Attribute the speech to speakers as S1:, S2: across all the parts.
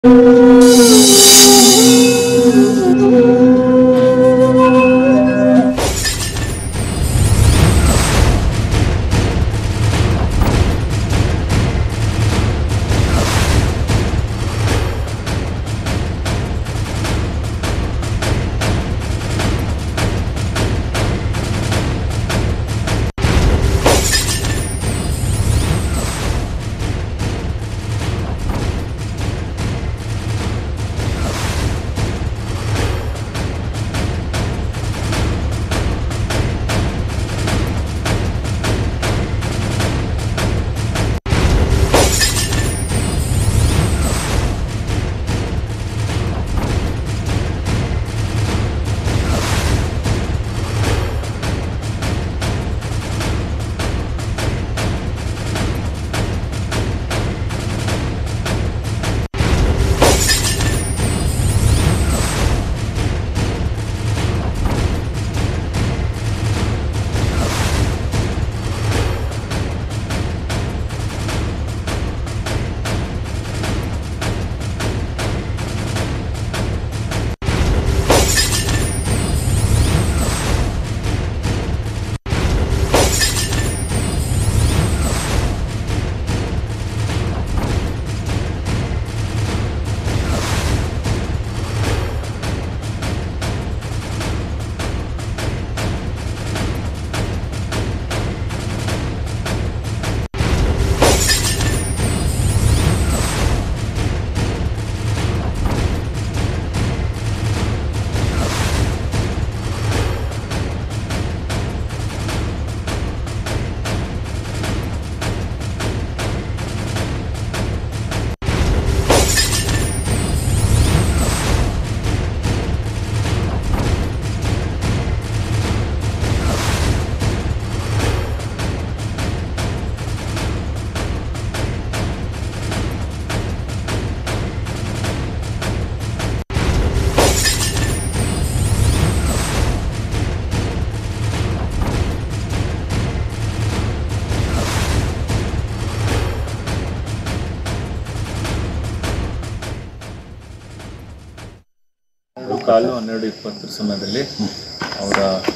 S1: ಕಾಲು 12:20 ಸಮಯದಲ್ಲಿ ಅವರ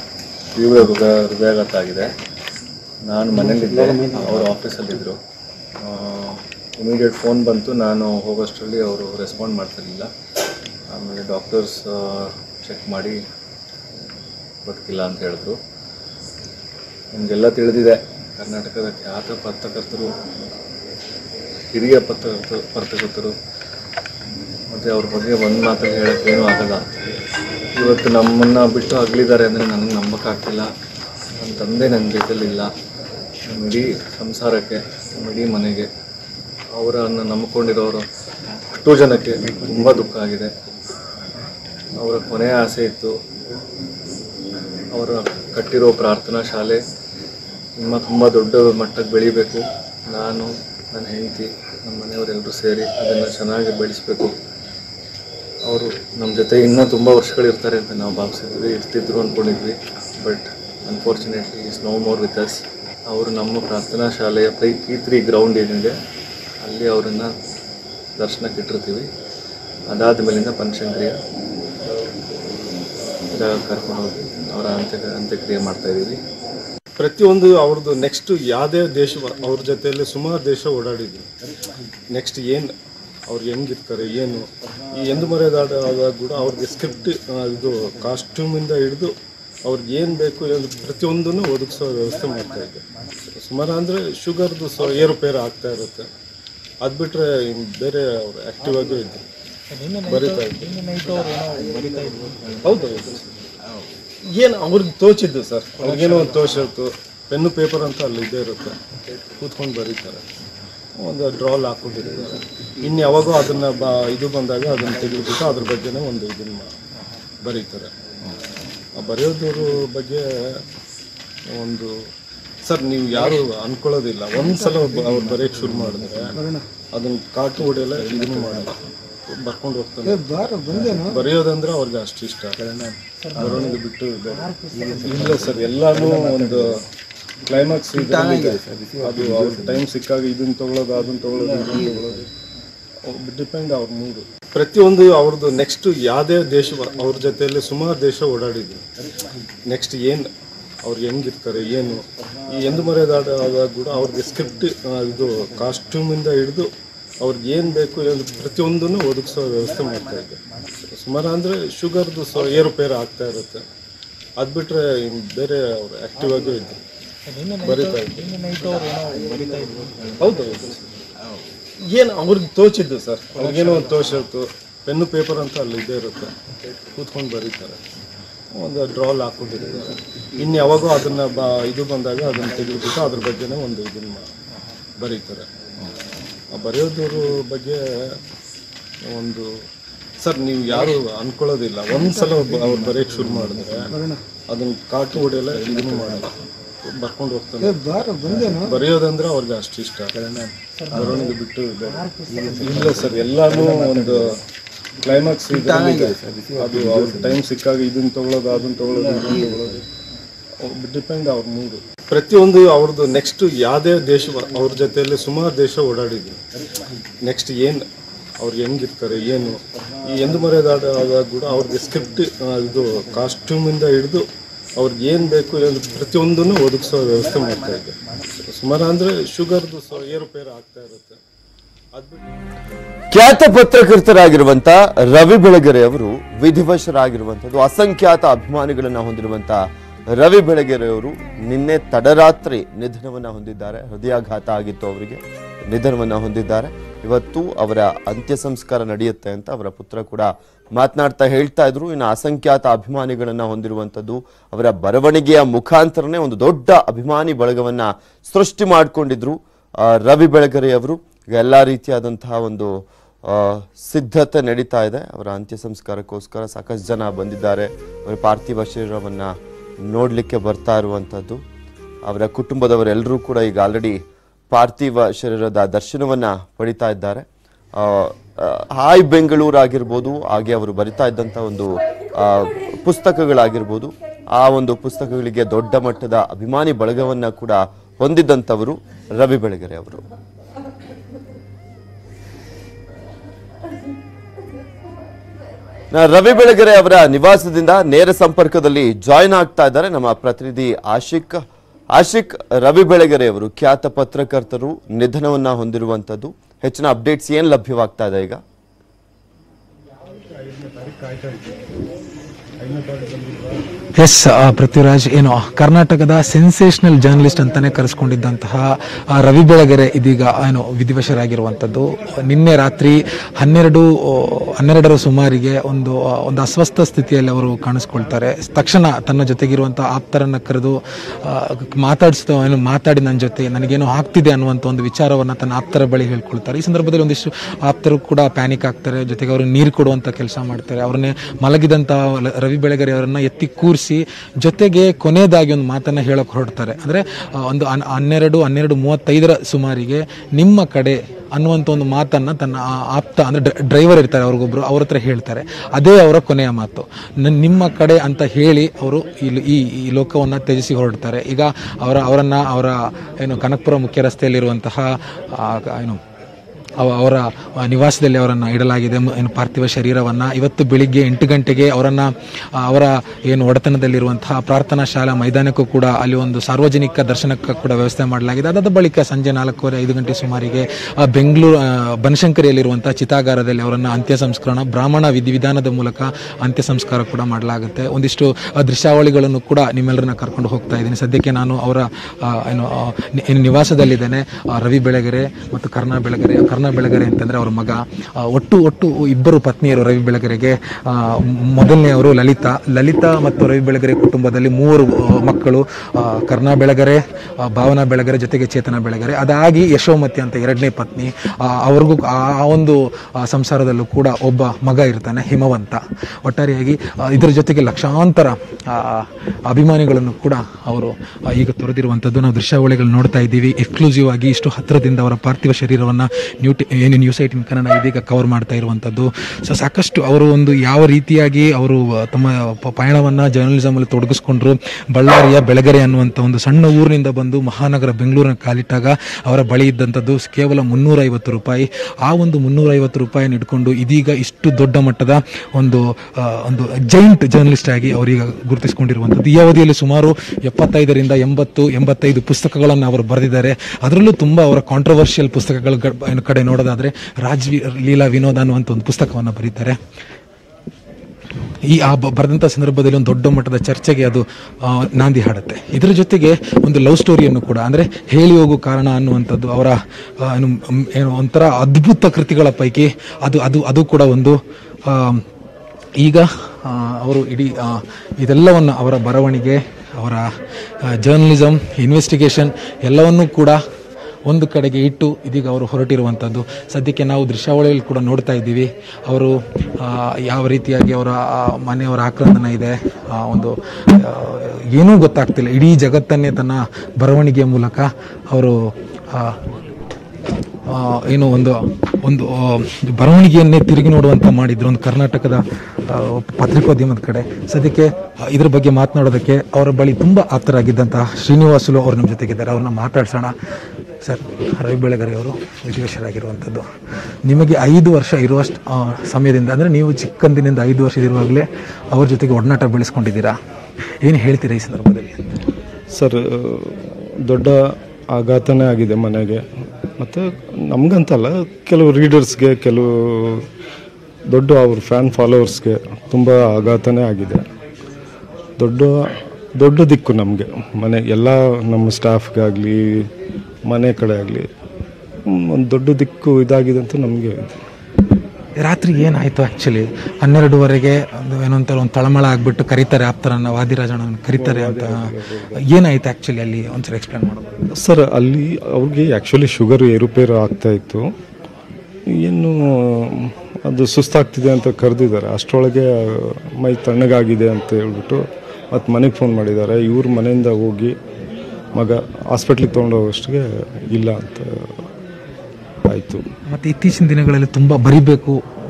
S1: ತೀವ್ರ ಹೃದಯಾಘಾತ ಆಗಿದೆ. ನಾನು ಮನೇಲಿದ್ದೆ, ಅವರು ಆಫೀಸಲ್ಲಿದ್ದರು. ಇಮಿಡಿಯೇಟ್ ಫೋನ್ ಬಂತು. ನಾನು ಹೋಗೋಷ್ಟರಲ್ಲಿ ಅವರು ರೆಸ್ಪಾಂಡ್ ಮಾಡ್ತಿರಲಿಲ್ಲ. ಆಮೇಲೆ ಡಾಕ್ಟರ್ಸ್ ಚೆಕ್ ಮಾಡಿ ಬದುಕಿಲ್ಲ ಅಂತ ಹೇಳಿದ್ರು. ನಿಮಗೆಲ್ಲ ತಿಳಿದಿದೆ, ಕರ್ನಾಟಕದ ಖ್ಯಾತ ಪತ್ರಕರ್ತರು, ಹಿರಿಯ ಪತ್ರಕರ್ತರು, ಮತ್ತು ಅವ್ರ ಬಗ್ಗೆ ಒಂದು ಮಾತಲ್ಲಿ ಹೇಳೋಕ್ಕೇನೂ ಆಗಲ್ಲ. ಇವತ್ತು ನಮ್ಮನ್ನು ಬಿಟ್ಟು ಅಗಲಿದ್ದಾರೆ ಅಂದರೆ ನನಗೆ ನಂಬೋಕ್ಕಾಗ್ತಿಲ್ಲ. ನನ್ನ ತಂದೆ ನನ್ನ ಜೊತೆಲಿಲ್ಲ. ನಮ್ಮ ಇಡೀ ಸಂಸಾರಕ್ಕೆ, ನಮ್ಮ ಇಡೀ ಮನೆಗೆ, ಅವರನ್ನು ನಂಬಿಕೊಂಡಿರೋರು ಅಷ್ಟು ಜನಕ್ಕೆ ತುಂಬ ದುಃಖ ಆಗಿದೆ. ಅವರ ಕೊನೆಯ ಆಸೆ ಇತ್ತು, ಅವರ ಕಟ್ಟಿರೋ ಪ್ರಾರ್ಥನಾ ಶಾಲೆ ತುಂಬ ದೊಡ್ಡ ಮಟ್ಟಕ್ಕೆ ಬೆಳಿಬೇಕು. ನಾನು, ನನ್ನ ಹೆಂಡತಿ, ನಮ್ಮ ಮನೆಯವರೆಲ್ಲರೂ ಸೇರಿ ಅದನ್ನು ಚೆನ್ನಾಗಿ ಬೆಳೆಸಬೇಕು. ಅವರು ನಮ್ಮ ಜೊತೆ ಇನ್ನೂ ತುಂಬ ವರ್ಷಗಳಿರ್ತಾರೆ ಅಂತ ನಾವು ಭಾವಿಸಿದ್ವಿ, ಇರ್ತಿದ್ರು ಅಂದ್ಕೊಂಡಿದ್ವಿ. But unfortunately is no more with us. ಅವರು ನಮ್ಮ ಪ್ರಾರ್ಥನಾ ಶಾಲೆಯ P3 ಗ್ರೌಂಡ್ ಏನಿದೆ ಅಲ್ಲಿ ಅವರನ್ನು ದರ್ಶನಕ್ಕೆ ಇಟ್ಟಿರ್ತೀವಿ. ಅದಾದ ಮೇಲಿಂದ ಪಂಚಂಕ್ರಿಯ ಜಾಗಕ್ಕೆ ಕರ್ಕೊಂಡು ಹೋಗಿ ಅವರ ಅಂತ್ಯಕ್ರಿಯೆ ಮಾಡ್ತಾಯಿದ್ದೀವಿ.
S2: ಪ್ರತಿಯೊಂದು ಅವ್ರದ್ದು ನೆಕ್ಸ್ಟ್ ಯಾವುದೇ ದೇಶ, ಅವ್ರ ಜೊತೆಯಲ್ಲಿ ಸುಮಾರು ದೇಶ ಓಡಾಡಿದ್ವಿ. ನೆಕ್ಸ್ಟ್ ಏನು ಅವ್ರು ಹೆಂಗಿರ್ತಾರೆ, ಏನು ಈ ಎಂದು ಮರೆಯದಾದಾಗ ಕೂಡ ಅವ್ರಿಗೆ ಸ್ಕ್ರಿಪ್ಟ್, ಇದು ಕಾಸ್ಟ್ಯೂಮಿಂದ ಹಿಡಿದು ಅವ್ರಿಗೆ ಏನು ಬೇಕು ಪ್ರತಿಯೊಂದನ್ನು ಒದಗಿಸೋ ವ್ಯವಸ್ಥೆ ಮಾಡ್ತಾಯಿದ್ದೆ. ಸುಮಾರು ಅಂದರೆ ಶುಗರ್ದು ಏರುಪೇರು ಆಗ್ತಾ ಇರುತ್ತೆ. ಅದು ಬಿಟ್ಟರೆ ಬೇರೆ ಅವರು ಆ್ಯಕ್ಟಿವ್ ಆಗೇ ಇದ್ದರು, ಬರಿತಾ ಇದ್ರು. ಹೌದು, ಏನು ಅವ್ರಿಗೆ ತೋಚಿದ್ದು ಸರ್, ಅವ್ರಿಗೇನೋ ಒಂದು ತೋಚಿತ್ತು. ಪೆನ್ನು ಪೇಪರ್ ಅಂತ ಅಲ್ಲಿ ಇದ್ದೇ ಇರುತ್ತೆ, ಕೂತ್ಕೊಂಡು ಬರೀತಾರೆ. ಒಂದು ಡ್ರಾಲ್ ಹಾಕ್ಕೊಂಡಿರ್ತಾರೆ. ಇನ್ನು ಯಾವಾಗೋ ಅದನ್ನು ಇದು ಬಂದಾಗ ಅದನ್ನು ತೆಗೆದುಬಿಟ್ಟು ಅದ್ರ ಬಗ್ಗೆನೇ ಒಂದು ಇದನ್ನು ಬರೀತಾರೆ. ಆ ಬರೆಯೋದ್ರ ಬಗ್ಗೆ ಒಂದು ಸರ್, ನೀವು ಯಾರು ಅಂದ್ಕೊಳ್ಳೋದಿಲ್ಲ. ಒಂದು ಸಲ ಅವ್ರು ಬರೆಯೋಕ್ಕೆ ಶುರು ಮಾಡಿದ್ರೆ ಅದನ್ನು ಕಾಟು ಹೊಡೆಯಲ್ಲ, ಇದನ್ನು ಮಾಡಲ್ಲ, ಬರ್ಕೊಂಡು ಹೋಗ್ತಾರೆ. ಬರೆಯೋದಂದ್ರೆ ಅವ್ರಿಗೆ ಅಷ್ಟು ಇಷ್ಟ. ಬರೋಣಿಗೆ ಬಿಟ್ಟು ಇಲ್ಲ ಸರ್, ಎಲ್ಲನೂ ಒಂದು ಕ್ಲೈಮ್ಯಾಕ್ಸ್ ಇದೆ. ಅದು ಅವ್ರ ಟೈಮ್ ಸಿಕ್ಕಾಗ ಇದನ್ನು ತೊಗೊಳೋದು, ಅದನ್ನು ತೊಗೊಳೋದು, ಇದನ್ನು ತೊಗೊಳೋದು. ಡಿಪೆಂಡ್ ಅವ್ರ ಮೂಡು. ಪ್ರತಿಯೊಂದು ಅವ್ರದ್ದು ನೆಕ್ಸ್ಟ್ ಯಾವುದೇ ದೇಶ ಅವ್ರ ಜೊತೆಯಲ್ಲಿ ಸುಮಾರು ದೇಶ ಓಡಾಡಿದ್ವಿ. ನೆಕ್ಸ್ಟ್ ಏನು ಅವ್ರು ಹೆಂಗಿರ್ತಾರೆ ಏನು ಈ ಎಂದು ಮರೆಯದಾದಾಗ ಕೂಡ ಅವ್ರಿಗೆ ಸ್ಕ್ರಿಪ್ಟ್ ಇದು ಕಾಸ್ಟ್ಯೂಮಿಂದ ಹಿಡಿದು ಅವ್ರಿಗೆ ಏನು ಬೇಕು ಪ್ರತಿಯೊಂದನ್ನು ಒದಗಿಸೋ ವ್ಯವಸ್ಥೆ ಮಾಡ್ತಾಯಿದ್ದೆ. ಸುಮಾರು ಅಂದರೆ ಶುಗರ್ದು ಏರುಪೇರು ಆಗ್ತಾ ಇರುತ್ತೆ. ಅದು ಬಿಟ್ಟರೆ ಬೇರೆ ಅವರು ಆ್ಯಕ್ಟಿವ್ ಆಗೇ ಇದ್ದರು, ಬರೀತಾ ಇದ್ರು. ಹೌದೌದು, ಏನು ಅವ್ರಿಗೆ ತೋಚಿದ್ದು ಸರ್, ಅವ್ರಿಗೇನೋ ಒಂದು ತೋಚಿತ್ತು. ಪೆನ್ನು ಪೇಪರ್ ಅಂತ ಅಲ್ಲಿ ಇದ್ದೇ ಇರುತ್ತೆ, ಕೂತ್ಕೊಂಡು ಬರೀತಾರೆ. ಒಂದು ಡ್ರಾಲ್ ಹಾಕ್ಕೊಂಡಿರ್ತಾರೆ. ಇನ್ನು ಯಾವಾಗೋ ಅದನ್ನು ಇದು ಬಂದಾಗ ಅದನ್ನು ತೆಗೆದುಬಿಟ್ಟು ಅದ್ರ ಬಗ್ಗೆನೇ ಒಂದು ಇದನ್ನು ಬರೀತಾರೆ. ಆ ಬರೆಯೋದ್ರ ಬಗ್ಗೆ ಒಂದು ಸರ್ ನೀವು ಯಾರು ಅಂದ್ಕೊಳ್ಳೋದಿಲ್ಲ. ಒಂದು ಸಲ ಅವ್ರು ಬರೆಯೋಕ್ಕೆ ಶುರು ಮಾಡಿದ್ರೆ ಅದನ್ನು ಕಾಟು ಹೊಡೆಯಲ್ಲ, ಇದನ್ನು ಮಾಡಲ್ಲ, ಬರ್ಕೊಂಡು ಹೋಗ್ತಾನೆ. ಬರೆಯೋದಂದ್ರೆ ಅವ್ರಿಗೆ ಅಷ್ಟು ಇಷ್ಟ. ಬರೋಣಿಗೆ ಬಿಟ್ಟು ಇಲ್ಲ ಸರ್, ಎಲ್ಲಾನು ಒಂದು ಕ್ಲೈಮ್ಯಾಕ್ಸ್ ಇದೆ. ಅದು ಅವ್ರ ಟೈಮ್ ಸಿಕ್ಕಾಗ ಇದನ್ನು ತೊಗೊಳೋದು, ಅದನ್ನು ತೊಗೊಳೋದು ಡಿಪೆಂಡ್ ಅವ್ರ ಮೂಡು. ಪ್ರತಿಯೊಂದು ಅವ್ರದ್ದು ನೆಕ್ಸ್ಟ್ ಯಾವುದೇ ದೇಶ ಅವ್ರ ಜೊತೆಯಲ್ಲಿ ಸುಮಾರು ದೇಶ ಓಡಾಡಿದ್ವಿ. ನೆಕ್ಸ್ಟ್ ಏನು ಅವ್ರು ಹೆಂಗಿರ್ತಾರೆ ಏನು ಈ ಎಂದು ಮರೆಯದಾದಾಗ ಕೂಡ ಅವ್ರಿಗೆ ಸ್ಕ್ರಿಪ್ಟ್ ಇದು ಕಾಸ್ಟ್ಯೂಮಿಂದ ಹಿಡಿದು ಅವ್ರಿಗೆ ಏನು ಬೇಕು ಪ್ರತಿಯೊಂದನ್ನು ಒದಗಿಸೋ ವ್ಯವಸ್ಥೆ ಮಾಡ್ತಾಯಿದ್ದೆ. ಸುಮಾರು ಅಂದರೆ ಶುಗರ್ದು ಏರುಪೇರು ಆಗ್ತಾ ಇರುತ್ತೆ.
S3: ಖ್ಯಾತ ಪತ್ರಕರ್ತರಾಗಿರುವಂತ ರವಿ ಬೆಳಗೆರೆ ಅವರು ವಿಧಿವಶರಾಗಿರುವಂತದ್ದು. ಅಸಂಖ್ಯಾತ ಅಭಿಮಾನಿಗಳನ್ನ ಹೊಂದಿರುವಂತ ರವಿ ಬೆಳಗೆರೆ ಅವರು ನಿನ್ನೆ ತಡರಾತ್ರಿ ನಿಧನವನ್ನ ಹೊಂದಿದ್ದಾರೆ. ಹೃದಯಾಘಾತ ಆಗಿತ್ತು, ಅವರಿಗೆ ನಿಧನವನ್ನ ಹೊಂದಿದ್ದಾರೆ. ಇವತ್ತು ಅವರ ಅಂತ್ಯ ಸಂಸ್ಕಾರ ನಡೆಯುತ್ತೆ ಅಂತ ಅವರ ಪುತ್ರ ಕೂಡ ಮಾತನಾಡ್ತಾ ಹೇಳ್ತಾ ಇದ್ರು. ಇನ್ನು ಅಸಂಖ್ಯಾತ ಅಭಿಮಾನಿಗಳನ್ನ ಹೊಂದಿರುವಂತದ್ದು, ಅವರ ಬರವಣಿಗೆಯ ಮುಖಾಂತರನೇ ಒಂದು ದೊಡ್ಡ ಅಭಿಮಾನಿ ಬಳಗವನ್ನ ಸೃಷ್ಟಿ ಮಾಡಿಕೊಂಡಿದ್ರು ರವಿ ಬೆಳಗೆರೆ ಅವರು. ಎಲ್ಲ ರೀತಿಯಾದಂತಹ ಒಂದು ಸಿದ್ಧತೆ ನಡೀತಾ ಇದೆ. ಅವರ ಅಂತ್ಯ ಸಂಸ್ಕಾರಕ್ಕೋಸ್ಕರ ಸಾಕಷ್ಟು ಜನ ಬಂದಿದ್ದಾರೆ. ಅವರ ಪಾರ್ಥಿವ ಶರೀರವನ್ನ ನೋಡ್ಲಿಕ್ಕೆ ಬರ್ತಾ ಇರುವಂತದ್ದು. ಅವರ ಕುಟುಂಬದವರೆಲ್ಲರೂ ಕೂಡ ಈಗ ಆಲ್ರೆಡಿ ಪಾರ್ಥಿವ ಶರೀರದ ದರ್ಶನವನ್ನ ಪಡಿತಾ ಇದ್ದಾರೆ. ಹಾಯ್ ಬೆಂಗಳೂರು ಆಗಿರ್ಬೋದು, ಹಾಗೆ ಅವರು ಬರಿತಾ ಇದ್ದಂಥ ಒಂದು ಪುಸ್ತಕಗಳಾಗಿರ್ಬೋದು, ಆ ಒಂದು ಪುಸ್ತಕಗಳಿಗೆ ದೊಡ್ಡ ಮಟ್ಟದ ಅಭಿಮಾನಿ ಬಳಗವನ್ನ ಕೂಡ ಹೊಂದಿದ್ದಂಥವರು ರವಿ ಬೆಳಗೆರೆ ಅವರು. ರವಿ ಬೆಳಗೆರೆ ಅವರ ನಿವಾಸದಿಂದ ನೇರ ಸಂಪರ್ಕದಲ್ಲಿ ಜಾಯಿನ್ ಆಗ್ತಾ ಇದ್ದಾರೆ ನಮ್ಮ ಪ್ರತಿನಿಧಿ ಆಶಿಕ್. ರವಿ ಬೆಳಗೆರೆ ಅವರು ಖ್ಯಾತ ಪತ್ರಕರ್ತರು, ನಿಧನವನ್ನ ಹೊಂದಿರುವಂತದ್ದು. ಹೆಚ್ಚಿನ ಅಪ್ಡೇಟ್ಸ್ ಏನ್ ಲಭ್ಯವಾಗ್ತಾ ಇದೆ ಈಗ?
S4: ಎಸ್ ಪೃಥ್ವಿರಾಜ್, ಏನು ಕರ್ನಾಟಕದ ಸೆನ್ಸೇಷನಲ್ ಜರ್ನಲಿಸ್ಟ್ ಅಂತಾನೆ ಕರೆಸ್ಕೊಂಡಿದ್ದಂತಹ ರವಿ ಬೆಳಗೆರೆ ಇದೀಗ ಏನು ವಿಧಿವಶರಾಗಿರುವಂಥದ್ದು. ನಿನ್ನೆ ರಾತ್ರಿ 12 ಸುಮಾರಿಗೆ ಒಂದು ಅಸ್ವಸ್ಥ ಸ್ಥಿತಿಯಲ್ಲಿ ಅವರು ಕಾಣಿಸ್ಕೊಳ್ತಾರೆ. ತಕ್ಷಣ ತನ್ನ ಜೊತೆಗಿರುವಂತಹ ಆಪ್ತರನ್ನ ಕರೆದು ಮಾತಾಡಿ ನನ್ನ ಜೊತೆ ನನಗೇನೋ ಆಗ್ತಿದೆ ಅನ್ನುವಂಥ ಒಂದು ವಿಚಾರವನ್ನ ತನ್ನ ಆಪ್ತರ ಬಳಿ ಹೇಳ್ಕೊಳ್ತಾರೆ. ಈ ಸಂದರ್ಭದಲ್ಲಿ ಒಂದಿಷ್ಟು ಆಪ್ತರು ಕೂಡ ಪ್ಯಾನಿಕ್ ಆಗ್ತಾರೆ. ಜೊತೆಗೆ ಅವರು ನೀರು ಕೊಡುವಂತ ಕೆಲಸ ಮಾಡ್ತಾರೆ. ಅವ್ರನ್ನೇ ಮಲಗಿದಂತ ರವಿ ಬೆಳಗೆರೆ ಅವರನ್ನ ಎತ್ತಿ ಕೂರಿಸಿ ಜೊತೆಗೆ ಕೊನೆಯದಾಗಿ ಒಂದು ಮಾತನ್ನ ಹೇಳಕ್ ಹೊರಡ್ತಾರೆ. ಅಂದ್ರೆ ಒಂದು 12:35 ಸುಮಾರಿಗೆ ನಿಮ್ಮ ಕಡೆ ಅನ್ನುವಂಥ ಒಂದು ಮಾತನ್ನ ತನ್ನ ಆಪ್ತ ಅಂದ್ರೆ ಡ್ರೈವರ್ ಇರ್ತಾರೆ ಅವ್ರಿಗೊಬ್ರು, ಅವ್ರ ಹತ್ರ ಹೇಳ್ತಾರೆ. ಅದೇ ಅವರ ಕೊನೆಯ ಮಾತು, ನಿಮ್ಮ ಕಡೆ ಅಂತ ಹೇಳಿ ಅವರು ಈ ಲೋಕವನ್ನ ತ್ಯಜಿಸಿ ಹೊರಡ್ತಾರೆ. ಈಗ ಅವರ ಏನು ಕನಕಪುರ ಮುಖ್ಯ ರಸ್ತೆಯಲ್ಲಿರುವಂತಹ ಅವರ ನಿವಾಸದಲ್ಲಿ ಅವರನ್ನು ಇಡಲಾಗಿದೆ. ಏನು ಪಾರ್ಥಿವ ಶರೀರವನ್ನ ಇವತ್ತು ಬೆಳಿಗ್ಗೆ 8 ಗಂಟೆಗೆ ಅವರ ಏನು ಒಡೆತನದಲ್ಲಿರುವಂತಹ ಪ್ರಾರ್ಥನಾ ಶಾಲಾ ಮೈದಾನಕ್ಕೂ ಕೂಡ ಅಲ್ಲಿ ಒಂದು ಸಾರ್ವಜನಿಕ ದರ್ಶನಕ್ಕೆ ಕೂಡ ವ್ಯವಸ್ಥೆ ಮಾಡಲಾಗಿದೆ. ಅದಾದ ಬಳಿಕ ಸಂಜೆ 4:45 ಗಂಟೆ ಸುಮಾರಿಗೆ ಬೆಂಗಳೂರು ಬನಶಂಕರಿಯಲ್ಲಿರುವಂತಹ ಚಿತಾಗಾರದಲ್ಲಿ ಅವರನ್ನು ಅಂತ್ಯ ಸಂಸ್ಕರಣ ಬ್ರಾಹ್ಮಣ ವಿಧಿವಿಧಾನದ ಮೂಲಕ ಅಂತ್ಯ ಸಂಸ್ಕಾರ ಕೂಡ ಮಾಡಲಾಗುತ್ತೆ. ಒಂದಿಷ್ಟು ದೃಶ್ಯಾವಳಿಗಳನ್ನು ಕೂಡ ನಿಮ್ಮೆಲ್ಲರನ್ನ ಕರ್ಕೊಂಡು ಹೋಗ್ತಾ ಇದ್ದೀನಿ. ಸದ್ಯಕ್ಕೆ ನಾನು ಅವರ ಏನು ನಿವಾಸದಲ್ಲಿದ್ದೇನೆ. ರವಿ ಬೆಳಗೆರೆ ಮತ್ತು ಕರ್ಣ ಬೆಳಗೆರೆ ಅಂತಂದ್ರೆ ಅವರ ಮಗ. ಒಟ್ಟು ಇಬ್ಬರು ಪತ್ನಿಯರು ರವಿ ಬೆಳಗೆರೆಗೆ. ಮೊದಲನೆಯವರು ಲಲಿತಾ ಮತ್ತು ರವಿ ಬೆಳಗೆರೆ ಕುಟುಂಬದಲ್ಲಿ 3 ಮಕ್ಕಳು. ಕರ್ಣ ಬೆಳಗೆರೆ, ಭಾವನಾ ಬೆಳಗೆರೆ, ಜೊತೆಗೆ ಚೇತನ ಬೆಳಗೆರೆ. ಅದಾಗಿ ಯಶೋಮತಿ ಅಂತ 2ನೇ ಪತ್ನಿ. ಅವ್ರಿಗೂ ಆ ಒಂದು ಸಂಸಾರದಲ್ಲೂ ಕೂಡ ಒಬ್ಬ ಮಗ ಇರ್ತಾನೆ, ಹಿಮವಂತ. ಒಟ್ಟಾರೆಯಾಗಿ ಇದರ ಜೊತೆಗೆ ಲಕ್ಷಾಂತರ ಅಭಿಮಾನಿಗಳನ್ನು ಕೂಡ ಅವರು ಈಗ ತೊರೆದಿರುವಂಥದ್ದು ನಾವು ದೃಶ್ಯಾವಳಿಗಳು ನೋಡ್ತಾ ಇದ್ದೀವಿ. ಎಕ್ಸ್ಕ್ಲೂಸಿವ್ ಆಗಿ ಇಷ್ಟು ಹತ್ತಿರದಿಂದ ಅವರ ಪಾರ್ಥಿವ ಶರೀರವನ್ನು News18 ಕನ್ನಡ ಇದೀಗ ಕವರ್ ಮಾಡ್ತಾ ಇರುವಂಥದ್ದು. ಸೊ ಸಾಕಷ್ಟು ಅವರು ಒಂದು ಯಾವ ರೀತಿಯಾಗಿ ಅವರು ತಮ್ಮ ಪಯಣವನ್ನು ಜರ್ನಲಿಸಮಲ್ಲಿ ತೊಡಗಿಸ್ಕೊಂಡ್ರು. ಬಳ್ಳಾರಿಯ ಬೆಳಗೆರೆ ಅನ್ನುವಂಥ ಒಂದು ಸಣ್ಣ ಊರಿನಿಂದ ಬಂದು ಮಹಾನಗರ ಬೆಂಗಳೂರಿನ ಕಾಲಿಟ್ಟಾಗ ಅವರ ಬಳಿ ಇದ್ದಂಥದ್ದು ಕೇವಲ 350 ರೂಪಾಯಿ. ಆ ಒಂದು 350 ರೂಪಾಯಿನ ಇಟ್ಕೊಂಡು ಇದೀಗ ಇಷ್ಟು ದೊಡ್ಡ ಮಟ್ಟದ ಒಂದು ಜೈಂಟ್ ಜರ್ನಲಿಸ್ಟ್ ಆಗಿ ಅವರೀಗ ಗುರುತಿಸಿಕೊಂಡಿರುವಂಥದ್ದು. ಈ ಅವಧಿಯಲ್ಲಿ ಸುಮಾರು 75ರಿಂದ 85 ಪುಸ್ತಕಗಳನ್ನು ಅವರು ಬರೆದಿದ್ದಾರೆ. ಅದರಲ್ಲೂ ತುಂಬ ಅವರ ಕಾಂಟ್ರವರ್ಷಿಯಲ್ ಪುಸ್ತಕಗಳ ಕಡೆ ನೋಡೋದಾದರೆ ಲೀಲಾ ವಿನೋದ ಅನ್ನುವಂಥ ಒಂದು ಪುಸ್ತಕವನ್ನು ಬರೀತಾರೆ. ಆ ಬರೆದಂಥ ಸಂದರ್ಭದಲ್ಲಿ ಒಂದು ದೊಡ್ಡ ಮಟ್ಟದ ಚರ್ಚೆಗೆ ಅದು ನಾಂದಿ ಹಾಡುತ್ತೆ. ಇದರ ಜೊತೆಗೆ ಒಂದು ಲವ್ ಸ್ಟೋರಿಯನ್ನು ಕೂಡ, ಅಂದರೆ ಹೇಳಿ ಹೋಗು ಕಾರಣ ಅನ್ನುವಂಥದ್ದು ಅವರ ಏನು ಒಂಥರ ಅದ್ಭುತ ಕೃತಿಗಳ ಪೈಕಿ ಅದು ಕೂಡ ಒಂದು. ಈಗ ಅವರು ಇಡೀ ಇದೆಲ್ಲವನ್ನು ಅವರ ಬರವಣಿಗೆ, ಅವರ ಜರ್ನಲಿಸಮ್, ಇನ್ವೆಸ್ಟಿಗೇಷನ್ ಎಲ್ಲವನ್ನೂ ಕೂಡ ಒಂದು ಕಡೆಗೆ ಇಟ್ಟು ಇದೀಗ ಅವರು ಹೊರಟಿರುವಂಥದ್ದು. ಸದ್ಯಕ್ಕೆ ನಾವು ದೃಶ್ಯಾವಳಿಯಲ್ಲಿ ಕೂಡ ನೋಡ್ತಾ ಇದ್ದೀವಿ ಅವರು ಯಾವ ರೀತಿಯಾಗಿ ಅವರ ಮನೆಯವರ ಆಕ್ರಂದನ ಇದೆ, ಒಂದು ಏನೂ ಗೊತ್ತಾಗ್ತಿಲ್ಲ. ಇಡೀ ಜಗತ್ತನ್ನೇ ತನ್ನ ಬರವಣಿಗೆಯ ಮೂಲಕ ಅವರು ಏನು ಒಂದು ಬರವಣಿಗೆಯನ್ನೇ ತಿರುಗಿ ನೋಡುವಂತ ಮಾಡಿದ್ರು ಒಂದು ಕರ್ನಾಟಕದ ಪತ್ರಿಕೋದ್ಯಮದ ಕಡೆ. ಸದ್ಯಕ್ಕೆ ಇದ್ರ ಬಗ್ಗೆ ಮಾತನಾಡೋದಕ್ಕೆ ಅವರ ಬಳಿ ತುಂಬ ಆಪ್ತರಾಗಿದ್ದಂತಹ ಶ್ರೀನಿವಾಸುಲು ಅವರು ನಮ್ಮ ಜೊತೆಗಿದ್ದಾರೆ. ಅವ್ರನ್ನ ಮಾತಾಡ್ಸೋಣ. ಸರ್, ರವಿ ಬೆಳಗೆರೆ ಅವರು ವಿಧಿವಶರಾಗಿರುವಂಥದ್ದು ನಿಮಗೆ 5 ವರ್ಷ ಇರುವಷ್ಟು ಸಮಯದಿಂದ, ಅಂದರೆ ನೀವು ಚಿಕ್ಕಂದಿನಿಂದ 5 ವರ್ಷದಿರುವಾಗಲೇ ಅವ್ರ ಜೊತೆಗೆ ಒಡನಾಟ ಬೆಳೆಸ್ಕೊಂಡಿದ್ದೀರಾ. ಏನು ಹೇಳ್ತೀರಾ ಈ ಸಂದರ್ಭದಲ್ಲಿ?
S2: ಸರ್, ದೊಡ್ಡ ಆಘಾತನೇ ಆಗಿದೆ ಮನೆಗೆ, ಮತ್ತು ನಮಗಂತಲ್ಲ, ಕೆಲವು ರೀಡರ್ಸ್ಗೆ, ಕೆಲವು ದೊಡ್ಡ ಅವ್ರ ಫ್ಯಾನ್ ಫಾಲೋವರ್ಸ್ಗೆ ತುಂಬ ಆಘಾತನೇ ಆಗಿದೆ. ದೊಡ್ಡ ದಿಕ್ಕು ನಮಗೆ ಮನೆ, ಎಲ್ಲ ನಮ್ಮ ಸ್ಟಾಫ್ಗಾಗಲಿ ಮನೆ ಕಡೆ ಆಗಲಿ ಒಂದು ದೊಡ್ಡ ದಿಕ್ಕು ಇದಾಗಿದೆ ಅಂತ ನಮಗೆ.
S4: ರಾತ್ರಿ ಏನಾಯಿತು ಆ್ಯಕ್ಚುಲಿ? 12ವರೆಗೆ ಏನಂತಾರೆ ಒಂದು ತಳಮಳ ಆಗಿಬಿಟ್ಟು ಕರೀತಾರೆ ಆಪ್ತರನ್ನು, ವಾದಿರಾಜಣ್ಣನ ಕರೀತಾರೆ ಅಂತ. ಏನಾಯಿತು ಆ್ಯಕ್ಚುಲಿ ಅಲ್ಲಿ? ಒಂದ್ಸರಿ ಎಕ್ಸ್ಪ್ಲೇನ್ ಮಾಡೋದು
S2: ಸರ್. ಅಲ್ಲಿ ಅವ್ರಿಗೆ ಆ್ಯಕ್ಚುಲಿ ಶುಗರ್ ಏರುಪೇರು ಆಗ್ತಾಯಿತ್ತು. ಏನು ಅದು ಸುಸ್ತಾಗ್ತಿದೆ ಅಂತ ಕರೆದಿದ್ದಾರೆ. ಅಷ್ಟರೊಳಗೆ ಮೈ ತಣ್ಣಗಾಗಿದೆ ಅಂತ ಹೇಳ್ಬಿಟ್ಟು ಮತ್ತು ಮನೆಗೆ ಫೋನ್ ಮಾಡಿದ್ದಾರೆ. ಇವ್ರ ಮನೆಯಿಂದ ಹೋಗಿ ಮಗ ಹಾಸ್ಪಿಟ್ಲಿಗೆ ತೊಗೊಂಡೋಗೋಷ್ಟಿಗೆ ಇಲ್ಲ ಅಂತ ಆಯಿತು.
S4: ಮತ್ತು ಇತ್ತೀಚಿನ ದಿನಗಳಲ್ಲಿ ತುಂಬ ಬರಿಬೇಕು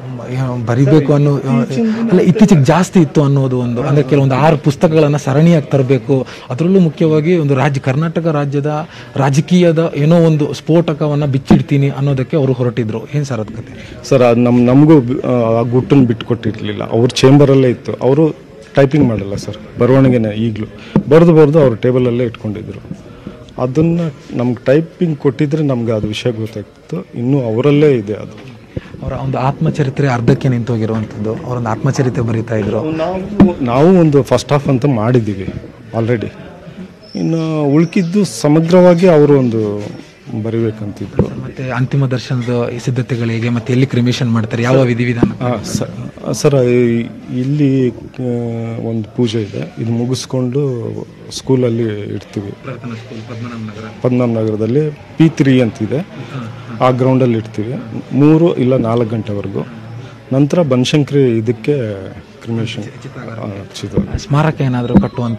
S4: ಅನ್ನೋ ಅಲ್ಲ, ಇತ್ತೀಚೆಗೆ ಜಾಸ್ತಿ ಇತ್ತು ಅನ್ನೋದು ಒಂದು, ಅಂದರೆ ಕೆಲವೊಂದು 6 ಪುಸ್ತಕಗಳನ್ನು ಸರಣಿಯಾಗಿ ತರಬೇಕು. ಅದರಲ್ಲೂ ಮುಖ್ಯವಾಗಿ ಒಂದು ಕರ್ನಾಟಕ ರಾಜ್ಯದ ರಾಜಕೀಯದ ಏನೋ ಒಂದು ಸ್ಫೋಟಕವನ್ನು ಬಿಚ್ಚಿಡ್ತೀನಿ ಅನ್ನೋದಕ್ಕೆ ಅವರು ಹೊರಟಿದ್ರು. ಏನು ಸರ್ ಅದು ಕತೆ?
S2: ಸರ್, ಅದು ನಮಗೂ ಆ ಗುಟ್ಟನ್ನು ಬಿಟ್ಟುಕೊಟ್ಟಿರಲಿಲ್ಲ. ಅವ್ರ ಚೇಂಬರಲ್ಲೇ ಇತ್ತು. ಅವರು ಟೈಪಿಂಗ್ ಮಾಡಲ್ಲ ಸರ್, ಬರವಣಿಗೆನೇ ಈಗಲೂ ಬರೆದು ಅವ್ರ ಟೇಬಲಲ್ಲೇ ಇಟ್ಕೊಂಡಿದ್ರು. ಅದನ್ನು ನಮ್ಗೆ ಟೈಪಿಂಗ್ ಕೊಟ್ಟಿದ್ರೆ ನಮ್ಗೆ ಅದು ವಿಷಯ ಗೊತ್ತಾಗ್ತಿತ್ತು. ಇನ್ನೂ ಅವರಲ್ಲೇ ಇದೆ ಅದು.
S4: ಅವರ ಒಂದು ಆತ್ಮಚರಿತ್ರೆ ಅರ್ಧಕ್ಕೆ ನಿಂತೋಗಿರುವಂಥದ್ದು. ಅವರೊಂದು ಆತ್ಮಚರಿತ್ರೆ ಬರೀತಾ ಇದ್ರು.
S2: ನಾವು ಒಂದು ಫಸ್ಟ್ ಹಾಫ್ ಅಂತ ಮಾಡಿದ್ದೀವಿ ಆಲ್ರೆಡಿ. ಇನ್ನು ಉಳ್ಕಿದ್ದು ಸಮಗ್ರವಾಗಿ ಅವರು ಒಂದು ಬರಿಬೇಕಂತಿದ್ರು.
S4: ಮತ್ತೆ ಅಂತಿಮ ದರ್ಶನದ ಸಿದ್ಧತೆಗಳಿಗೆ ಮತ್ತೆ ಎಲ್ಲಿ ಕ್ರಿಮೇಷನ್ ಮಾಡ್ತಾರೆ, ಯಾವ ವಿಧಿವಿಧಾನ?
S2: ಸರ್, ಇಲ್ಲಿ ಒಂದು ಪೂಜೆ ಇದೆ. ಇದು ಮುಗಿಸ್ಕೊಂಡು ಸ್ಕೂಲಲ್ಲಿ ಇಡ್ತೀವಿ. ಪದ್ಮನಾಭ ನಗರದಲ್ಲಿ P3 ಅಂತಿದೆ, ಆ ಗ್ರೌಂಡಲ್ಲಿ ಇಡ್ತೀವಿ 3 ಇಲ್ಲ 4 ಗಂಟೆವರೆಗೂ. ನಂತರ ಬನಶಂಕರಿ ಇದಕ್ಕೆ ಕ್ರಿಮೇಷನ್
S4: ಸ್ಮಾರಕ ಏನಾದರೂ ಕಟ್ಟುವಂತ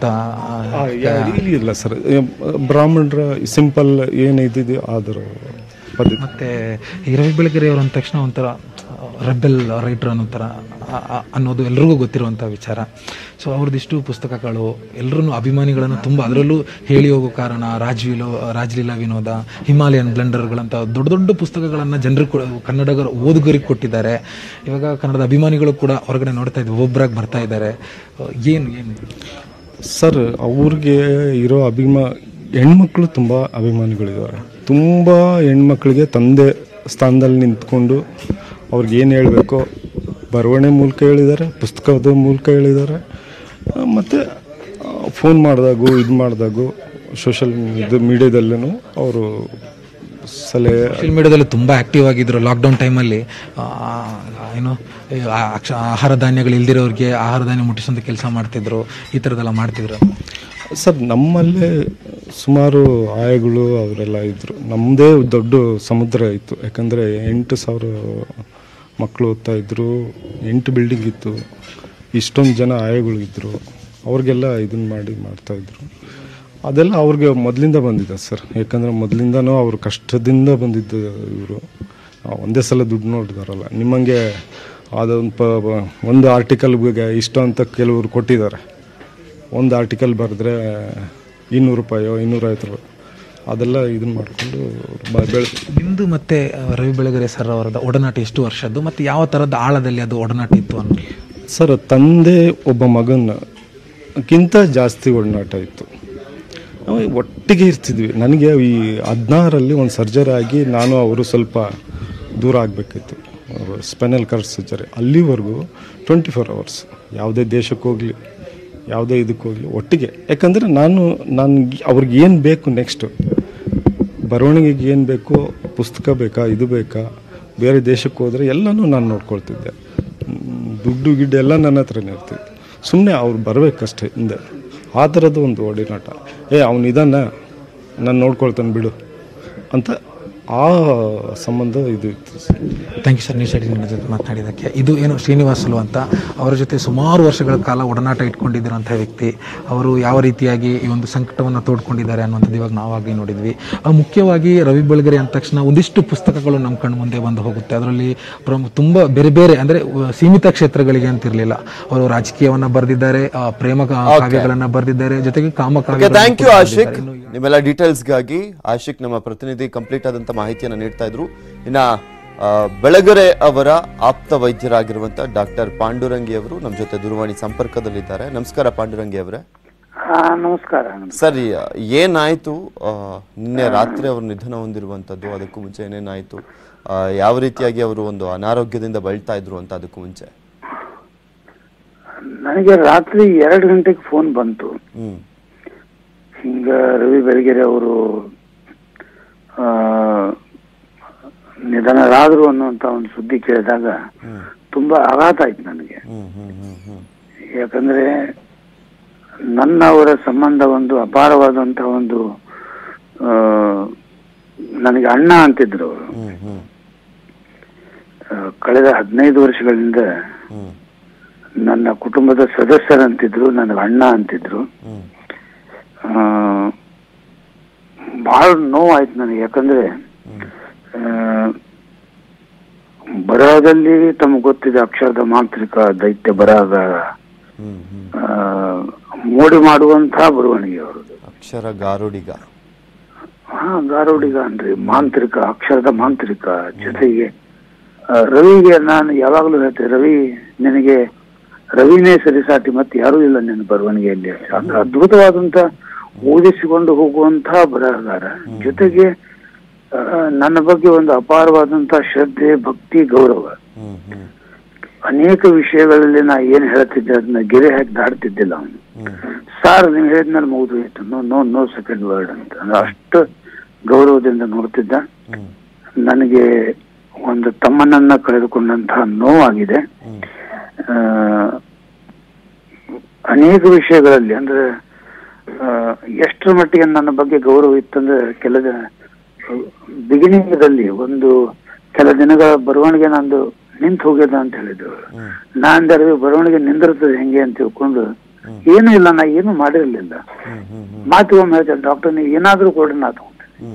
S2: ಇಲ್ಲ ಸರ್. ಬ್ರಾಹ್ಮಣರ ಸಿಂಪಲ್ ಏನಿದೆಯೋ ಅದರ ಪದ್ಧತಿ.
S4: ಮತ್ತೆ ಈ ರವಿ ಬೆಳಗೆರೆ ಅವರು ಅಂದ ತಕ್ಷಣ ಒಂಥರ ರೆಬೆಲ್ ರೈಟರ್ ಅನ್ನೋದು ಎಲ್ರಿಗೂ ಗೊತ್ತಿರುವಂಥ ವಿಚಾರ. ಸೊ ಅವ್ರದ್ದಿಷ್ಟು ಪುಸ್ತಕಗಳು ಎಲ್ಲರೂ ಅಭಿಮಾನಿಗಳನ್ನು ತುಂಬ, ಅದರಲ್ಲೂ ಹೇಳಿ ಹೋಗೋ ಕಾರಣ, ರಾಜಲೀಲಾ ವಿನೋದ, ಹಿಮಾಲಯನ್ ಬ್ಲೆಂಡರ್ಗಳಂತ ದೊಡ್ಡ ಪುಸ್ತಕಗಳನ್ನು ಜನರು ಕನ್ನಡಗರ ಓದುಗರಿಗೆ ಕೊಟ್ಟಿದ್ದಾರೆ. ಇವಾಗ ಕನ್ನಡದ ಅಭಿಮಾನಿಗಳು ಕೂಡ ಹೊರಗಡೆ ನೋಡ್ತಾ ಇದ್ವಿ, ಒಬ್ಬರಾಗಿ ಬರ್ತಾ ಇದ್ದಾರೆ. ಏನು
S2: ಸರ್, ಅವ್ರಿಗೆ ಇರೋ ಹೆಣ್ಮಕ್ಳು ತುಂಬ ಅಭಿಮಾನಿಗಳಿದ್ದಾರೆ. ತುಂಬ ಹೆಣ್ಮಕ್ಳಿಗೆ ತಂದೆ ಸ್ಥಾನದಲ್ಲಿ ನಿಂತ್ಕೊಂಡು ಅವ್ರಿಗೆ ಏನು ಹೇಳಬೇಕೋ ಬರವಣಿಗೆ ಮೂಲಕ ಹೇಳಿದ್ದಾರೆ, ಪುಸ್ತಕದ ಮೂಲಕ ಹೇಳಿದ್ದಾರೆ. ಮತ್ತು ಫೋನ್ ಮಾಡಿದಾಗೂ ಸೋಷಿಯಲ್ ಮೀಡಿಯಾದಲ್ಲೂ ಅವರು
S4: ಸೋಷಿಯಲ್ ಮೀಡಿಯಾದಲ್ಲಿ ತುಂಬ ಆ್ಯಕ್ಟಿವ್ ಆಗಿದ್ದರು. ಲಾಕ್ಡೌನ್ ಟೈಮಲ್ಲಿ ಏನು ಆಹಾರ ಧಾನ್ಯಗಳು ಇಲ್ದಿರೋರಿಗೆ ಆಹಾರ ಧಾನ್ಯ ಮುಟ್ಟಿಸೋಂಥ ಕೆಲಸ ಮಾಡ್ತಿದ್ರು, ಈ ಥರದ್ದೆಲ್ಲ ಮಾಡ್ತಿದ್ರು.
S2: ಸರ್, ನಮ್ಮಲ್ಲೇ ಸುಮಾರು ಆಯಗಳು ಅವರೆಲ್ಲ ಇದ್ದರು. ನಮ್ಮದೇ ದೊಡ್ಡ ಸಮುದ್ರ ಇತ್ತು. ಯಾಕಂದರೆ 8,000 ಮಕ್ಕಳು ಓದ್ತಾ ಇದ್ದರು, 8 ಬಿಲ್ಡಿಂಗ್ ಇತ್ತು, ಇಷ್ಟೊಂದು ಜನ ಆಯಗಳಿದ್ದರು. ಅವ್ರಿಗೆಲ್ಲ ಇದನ್ನು ಮಾಡ್ತಾಯಿದ್ರು. ಅದೆಲ್ಲ ಅವ್ರಿಗೆ ಮೊದಲಿಂದ ಬಂದಿದೆ ಸರ್. ಯಾಕಂದರೆ ಮೊದಲಿಂದನೂ ಅವರು ಕಷ್ಟದಿಂದ ಬಂದಿದ್ದು ಇವರು. ಒಂದೇ ಸಲ ದುಡ್ಡು ನೋಡಿದಾರಲ್ಲ. ನಿಮ್ಮಂಗೆ ಅದೊಂದು ಒಂದು ಆರ್ಟಿಕಲ್ಗೆ ಇಷ್ಟು ಅಂತ ಕೆಲವರು ಕೊಟ್ಟಿದ್ದಾರೆ. ಒಂದು ಆರ್ಟಿಕಲ್ ಬರೆದ್ರೆ 200 ರೂಪಾಯೋ 250 ರೂಪಾಯಿ ಅದೆಲ್ಲ ಇದನ್ನು ಮಾಡಿಕೊಂಡು
S4: ನಿಮ್ಮದು ಮತ್ತು ರವಿ ಬೆಳಗೆರೆ ಸರ್ ಅವರದ ಒಡನಾಟ ಎಷ್ಟು ವರ್ಷದ್ದು ಮತ್ತು ಯಾವ ಥರದ ಆಳದಲ್ಲಿ ಅದು ಒಡನಾಟ ಇತ್ತು ಅನ್ನೋದು?
S2: ಸರ್, ತಂದೆ ಒಬ್ಬ ಮಗನಕ್ಕಿಂತ ಜಾಸ್ತಿ ಒಡನಾಟ ಇತ್ತು. ನಾವು ಒಟ್ಟಿಗೆ ಇರ್ತಿದ್ವಿ. ನನಗೆ ಈ 16ರಲ್ಲಿ ಒಂದು ಸರ್ಜರಿ ಆಗಿ ನಾನು ಅವರು ಸ್ವಲ್ಪ ದೂರ ಆಗಬೇಕಿತ್ತು, ಸ್ಪೈನಲ್ ಕಾರ್ಡ್ ಸರ್ಜರಿ. ಅಲ್ಲಿವರೆಗೂ 24 ಅವರ್ಸ್ ಯಾವುದೇ ದೇಶಕ್ಕೆ ಹೋಗಲಿ ಯಾವುದೇ ಇದಕ್ಕೆ ಹೋಗಲಿ ಒಟ್ಟಿಗೆ. ಯಾಕಂದರೆ ನಾನು ಅವ್ರಿಗೆ ಏನು ಬೇಕು, ನೆಕ್ಸ್ಟು ಬರವಣಿಗೆಗೆ ಏನು ಬೇಕು, ಪುಸ್ತಕ ಬೇಕಾ, ಇದು ಬೇಕಾ, ಬೇರೆ ದೇಶಕ್ಕೆ ಹೋದರೆ ಎಲ್ಲನೂ ನಾನು ನೋಡ್ಕೊಳ್ತಿದ್ದೆ. ದುಡ್ಡು ಗಿಡ್ಡು ಎಲ್ಲ ನನ್ನ ಹತ್ರನೇ ಇರ್ತಿತ್ತು. ಸುಮ್ಮನೆ ಅವ್ರು ಬರಬೇಕಷ್ಟೇ ಹಿಂದೆ. ಆ ಥರದ್ದು ಒಂದು ಒಡನಾಟ. ಅವನಿದಾನ, ನಾನು ನೋಡ್ಕೊಳ್ತಾನೆ ಬಿಡು ಅಂತ ಆ ಸಂಬಂಧ ಇದು ಇತ್ತು.
S4: ಥ್ಯಾಂಕ್ ಯು ಸರ್, ನ್ಯೂಸ್18 ಜೊತೆ ಮಾತನಾಡಿದ್ದಕ್ಕೆ. ಇದು ಏನು ಶ್ರೀನಿವಾಸಲು ಅಂತ, ಅವರ ಜೊತೆ ಸುಮಾರು ವರ್ಷಗಳ ಕಾಲ ಒಡನಾಟ ಇಟ್ಕೊಂಡಿದ್ದಿರೋಂಥ ವ್ಯಕ್ತಿ. ಅವರು ಯಾವ ರೀತಿಯಾಗಿ ಈ ಒಂದು ಸಂಕಟವನ್ನು ತೋಡ್ಕೊಂಡಿದ್ದಾರೆ ಅನ್ನುವಂಥದ್ದು ಇವಾಗ ನಾವಾಗಿ ನೋಡಿದ್ವಿ. ಮುಖ್ಯವಾಗಿ ರವಿ ಬೆಳಗೆರೆ ಅಂದ ತಕ್ಷಣ ಒಂದಿಷ್ಟು ಪುಸ್ತಕಗಳು ನಮ್ಮ ಕಣ್ಣು ಮುಂದೆ ಬಂದು ಹೋಗುತ್ತೆ. ಅದರಲ್ಲಿ ತುಂಬ ಬೇರೆ ಬೇರೆ ಅಂದರೆ ಸೀಮಿತ ಕ್ಷೇತ್ರಗಳಿಗೆ ಅಂತಿರಲಿಲ್ಲ. ಅವರು ರಾಜಕೀಯವನ್ನು ಬರೆದಿದ್ದಾರೆ, ಪ್ರೇಮ ಕಾವ್ಯಗಳನ್ನು ಬರೆದಿದ್ದಾರೆ, ಜೊತೆಗೆ ಕಾಮಕಾವ್ಯ.
S3: ಥ್ಯಾಂಕ್ ಯು ಆಶಿಕ್, ನಿಮ್ಮೆಲ್ಲ ಡೀಟೇಲ್ಸ್ಗಾಗಿ. ಆಶಿಕ್ ನಮ್ಮ ಪ್ರತಿನಿಧಿ ಕಂಪ್ಲೀಟ್ ಆದಂಥ ಮಾಹಿತಿಯನ್ನು ನೀಡ್ತಾ ಇದ್ರು. ಇನ್ನು ಬೆಳಗೆರೆ ಅವರ ಆಪ್ತ ವೈದ್ಯರಾಗಿರುವಂತಹ ಡಾಕ್ಟರ್ ಪಾಂಡುರಂಗಿ ಅವರು ನಮ್ಮ ಜೊತೆ ದೂರವಾಣಿ ಸಂಪರ್ಕದಲ್ಲಿದ್ದಾರೆ. ನಮಸ್ಕಾರ ಪಾಂಡುರಂಗಿ ಅವರೇ.
S5: ನಮಸ್ಕಾರ
S3: ಸರ್, ಏನಾಯ್ತು ನಿನ್ನೆ ರಾತ್ರಿ ಅವರು ನಿಧನ ಹೊಂದಿರುವಂತದ್ದು? ಅದಕ್ಕೂ ಮುಂಚೆ ಏನೇನಾಯ್ತು? ಯಾವ ರೀತಿಯಾಗಿ ಅವರು ಒಂದು ಅನಾರೋಗ್ಯದಿಂದ ಬಳಲ್ತಾ ಇದ್ರು ಅಂತ ಅದಕ್ಕೂ ಮುಂಚೆ?
S5: ನನಗೆ ರಾತ್ರಿ 2 ಗಂಟೆಗೆ ಫೋನ್ ಬಂತು. ಹಿಂಗ ರವಿ ಬೆಳಗೆರೆ ಅವರು ನಿಧನರಾದ್ರು ಅನ್ನುವಂತ ಒಂದು ಸುದ್ದಿ ಕೇಳಿದಾಗ ತುಂಬಾ ಆಘಾತ ಆಯ್ತು ನನಗೆ. ಯಾಕಂದ್ರೆ ನನ್ನ ಅವರ ಸಂಬಂಧ ಒಂದು ಅಪಾರವಾದಂತಹ ಒಂದು ನನಗೆ ಅಣ್ಣ ಅಂತಿದ್ರು ಅವರು. ಕಳೆದ 15 ವರ್ಷಗಳಿಂದ ನನ್ನ ಕುಟುಂಬದ ಸದಸ್ಯರಂತಿದ್ರು, ನನಗೆ ಅಣ್ಣ ಅಂತಿದ್ರು. ಬಹಳ ನೋವಾಯ್ತು ನನಗೆ. ಯಾಕಂದ್ರೆ ಬರಹದಲ್ಲಿ ತಮಗೆ ಗೊತ್ತಿದೆ, ಅಕ್ಷರದ ಮಾಂತ್ರಿಕ ದೈತ್ಯ ಬರಹಗಾರ, ಮೋಡಿ ಮಾಡುವಂತಹ ಬರವಣಿಗೆ ಅವರದು.
S3: ಅಕ್ಷರ ಗಾರುಡಿಗ.
S5: ಗಾರುಡಿಗ ಅಂದ್ರೆ ಮಾಂತ್ರಿಕ, ಅಕ್ಷರದ ಮಾಂತ್ರಿಕ. ಜೊತೆಗೆ ರವಿಗೆ ನಾನು ಯಾವಾಗಲೂ ಹೇಳ್ತೇನೆ, ರವಿ ನಿನಗೆ ರವಿನೇ ಸರಿಸಾಟಿ ಮತ್ತೆ ಯಾರೂ ಇಲ್ಲ ನಿನ್ನ ಬರವಣಿಗೆಯಲ್ಲಿ. ಅದ್ಭುತವಾದಂತ ಓದಿಸಿಕೊಂಡು ಹೋಗುವಂತಹ ಬರಹಗಾರ. ಜೊತೆಗೆ ನನ್ನ ಬಗ್ಗೆ ಒಂದು ಅಪಾರವಾದಂತಹ ಶ್ರದ್ಧೆ, ಭಕ್ತಿ, ಗೌರವ. ಅನೇಕ ವಿಷಯಗಳಲ್ಲಿ ನಾ ಏನ್ ಹೇಳ್ತಿದ್ದೆ ಅದನ್ನ ಗೆರೆ ಹಾಕಿ ದಾಡ್ತಿದ್ದಿಲ್ಲ ಅವನು. ಸಾರ್ ನೀವು ಹೇಳಿದ್ಮೇಲೆ ಮುಗಿದೋಯ್ತು, ನೋ ಸೆಕೆಂಡ್ ವರ್ಡ್ ಅಂತ. ಅಷ್ಟು ಗೌರವದಿಂದ ನೋಡ್ತಿದ್ದ. ನನಗೆ ಒಂದು ತಮ್ಮನನ್ನ ಕಳೆದುಕೊಂಡಂತಹ ನೋವಾಗಿದೆ. ಅನೇಕ ವಿಷಯಗಳಲ್ಲಿ ಅಂದ್ರೆ ಎಷ್ಟರ ಮಟ್ಟಿಗೆ ನನ್ನ ಬಗ್ಗೆ ಗೌರವ ಇತ್ತಂದ್ರೆ, ಕೆಲ ಬಿಗಿನಿಂಗದಲ್ಲಿ ಒಂದು ಕೆಲ ದಿನಗಳ ಬರವಣಿಗೆ ನಂದು ನಿಂತು ಹೋಗ್ಯದ ಅಂತ ಹೇಳಿದ್ರು. ನಾನ್ ಬರವಣಿಗೆ ನಿಂದಿರ್ತದೆ ಹೆಂಗೆ ಅಂತ ತಿಳ್ಕೊಂಡು, ಏನೂ ಇಲ್ಲ, ನಾ ಏನು ಮಾಡಿರ್ಲಿಲ್ಲ. ಮಾತುಗೊಮ್ಮೆ ಹೇಳ್ತೇನೆ, ಡಾಕ್ಟರ್ ನೀವು ಏನಾದ್ರೂ ಕೊಡ್ರಿ ನಾ ತಗೊಂತೇನೆ,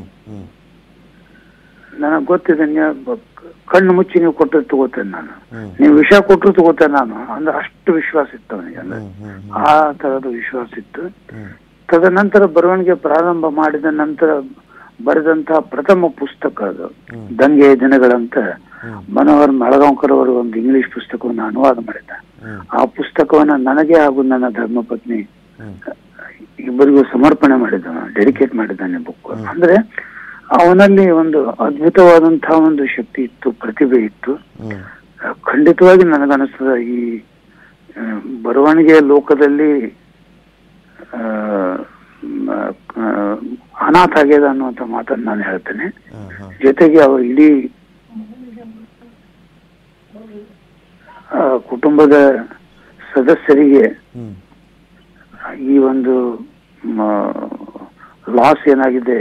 S5: ನನಗ್ ಗೊತ್ತಿದೆ, ಕಣ್ಣು ಮುಚ್ಚಿ ನೀವು ಕೊಟ್ಟರು ತಗೋತೇನೆ ನಾನು, ನೀವು ವಿಷ ಕೊಟ್ಟರು ತಗೋತೇನೆ ನಾನು. ಅಂದ್ರೆ ಅಷ್ಟು ವಿಶ್ವಾಸ ಇತ್ತು ಅವನಿಗೆ. ಅಂದ್ರೆ ಆ ತರದ ವಿಶ್ವಾಸ ಇತ್ತು. ತದನಂತರ ಬರವಣಿಗೆ ಪ್ರಾರಂಭ ಮಾಡಿದ ನಂತರ ಬರೆದಂತಹ ಪ್ರಥಮ ಪುಸ್ತಕ ಅದು ದಂಗೆಯ ದಿನಗಳಂತ ಮನೋಹರ್ ಮಳಗಾಂವ್ಕರ್ ಅವರು ಒಂದು ಇಂಗ್ಲಿಷ್ ಪುಸ್ತಕವನ್ನು ಅನುವಾದ ಮಾಡಿದ್ದ. ಆ ಪುಸ್ತಕವನ್ನ ನನಗೆ ಹಾಗೂ ನನ್ನ ಧರ್ಮಪತ್ನಿ ಇಬ್ಬರಿಗೂ ಸಮರ್ಪಣೆ ಮಾಡಿದ್ದಾನೆ, ಡೆಡಿಕೇಟ್ ಮಾಡಿದ್ದಾನೆ ಬುಕ್. ಅಂದ್ರೆ ಅವನಲ್ಲಿ ಒಂದು ಅದ್ಭುತವಾದಂತಹ ಒಂದು ಶಕ್ತಿ ಇತ್ತು, ಪ್ರತಿಭೆ ಇತ್ತು. ಖಂಡಿತವಾಗಿ ನನಗನ್ನಿಸ್ತದ ಈ ಬರವಣಿಗೆಯ ಲೋಕದಲ್ಲಿ ಅನಾಥ ಆಗ್ಯದ ಅನ್ನುವಂತ ಮಾತನ್ನು ನಾನು ಹೇಳ್ತೇನೆ. ಜೊತೆಗೆ ಅವರು ಇಡೀ ಕುಟುಂಬದ ಸದಸ್ಯರಿಗೆ ಈ ಒಂದು ಲಾಸ್ ಏನಾಗಿದೆ,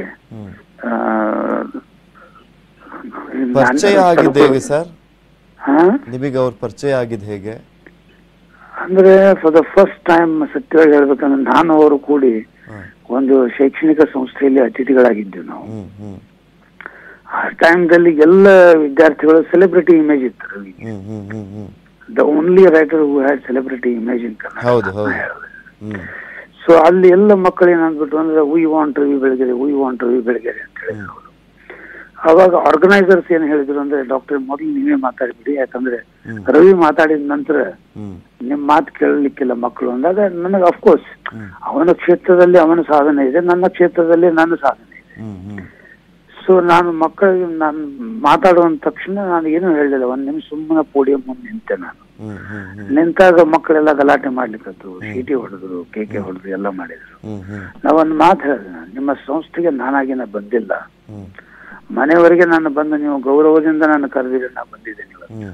S3: ಪರಿಚಯ ಆಗಿದ್ದು ಹೇಗೆ ಸರ್ ನಿಮಗೆ? ಅವ್ರ ಪರಿಚಯ ಆಗಿದ್ದು ಹೇಗೆ
S5: ಅಂದ್ರೆ ಫಾರ್ ದ ಫಸ್ಟ್ ಟೈಮ್ ಸತ್ಯವಾಗಿ ಹೇಳ್ಬೇಕಂದ್ರೆ ನಾನು ಅವರು ಕೂಡಿ ಒಂದು ಶೈಕ್ಷಣಿಕ ಸಂಸ್ಥೆಯಲ್ಲಿ ಅತಿಥಿಗಳಾಗಿದ್ದೆವು ನಾವು. ಆ ಟೈಮ್ದಲ್ಲಿ ಎಲ್ಲ ವಿದ್ಯಾರ್ಥಿಗಳು ಸೆಲೆಬ್ರಿಟಿ ಇಮೇಜ್ ಇತ್ತು Ravi. The only writer who had celebrity image in Kannada. So ಅಲ್ಲಿ ಎಲ್ಲ ಮಕ್ಕಳು ಏನಂದ್ಬಿಟ್ಟು ಅಂದ್ರೆ we want Ravi Belagere, we want Ravi Belagere ಅಂತ ಹೇಳಿದ್ರು. ಅವಾಗ ಆರ್ಗನೈಸರ್ಸ್ ಏನ್ ಹೇಳಿದ್ರು ಅಂದ್ರೆ, ಡಾಕ್ಟರ್ ಮೊದಲು ನೀವೇ ಮಾತಾಡ್ಬಿಡಿ, ಯಾಕಂದ್ರೆ ರವಿ ಮಾತಾಡಿದ ನಂತರ ನಿಮ್ ಮಾತು ಕೇಳಲಿಕ್ಕಿಲ್ಲ ಮಕ್ಕಳು ಅಂದಾಗ ನನಗೆ ಅಫ್ಕೋರ್ಸ್ ಅವನ ಕ್ಷೇತ್ರದಲ್ಲಿ ಅವನ ಸಾಧನೆ ಇದೆ, ನನ್ನ ಕ್ಷೇತ್ರದಲ್ಲಿ ನನ್ನ ಸಾಧನೆ ಇದೆ. ಸೊ ನಾನು ಮಕ್ಕಳಿಗೆ ನಾನು ಮಾತಾಡುವಂತ ತಕ್ಷಣ ನಾನು ಏನು ಹೇಳಿಲ್ಲ, ಒಂದ್ ನಿಮಿಷ ಸುಮ್ಮನೆ ಪೋಡಿಯಂ ಮುಂದೆ ನಿಂತೆ. ನಾನು ನಿಂತಾಗ ಮಕ್ಕಳೆಲ್ಲ ಗಲಾಟೆ ಮಾಡ್ಲಿಕ್ಕತ್ತು, ಚೀಟಿ ಹೊಡೆದ್ರು, ಕೇಕೆ ಹೊಡೆದ್ರು, ಎಲ್ಲ ಮಾಡಿದ್ರು. ನಾವೊಂದು ಮಾತು ಹೇಳಿದೆ, ನಿಮ್ಮ ಸಂಸ್ಥೆಗೆ ನಾನಾಗಿನ ಬಂದಿಲ್ಲ, ಮನೆಯವರೆಗೆ ನಾನು ಬಂದು ನೀವು ಗೌರವದಿಂದ ನಾನು ಕರೆದಿದ್ರೆ ನಾ ಬಂದಿದ್ದೇನೆ.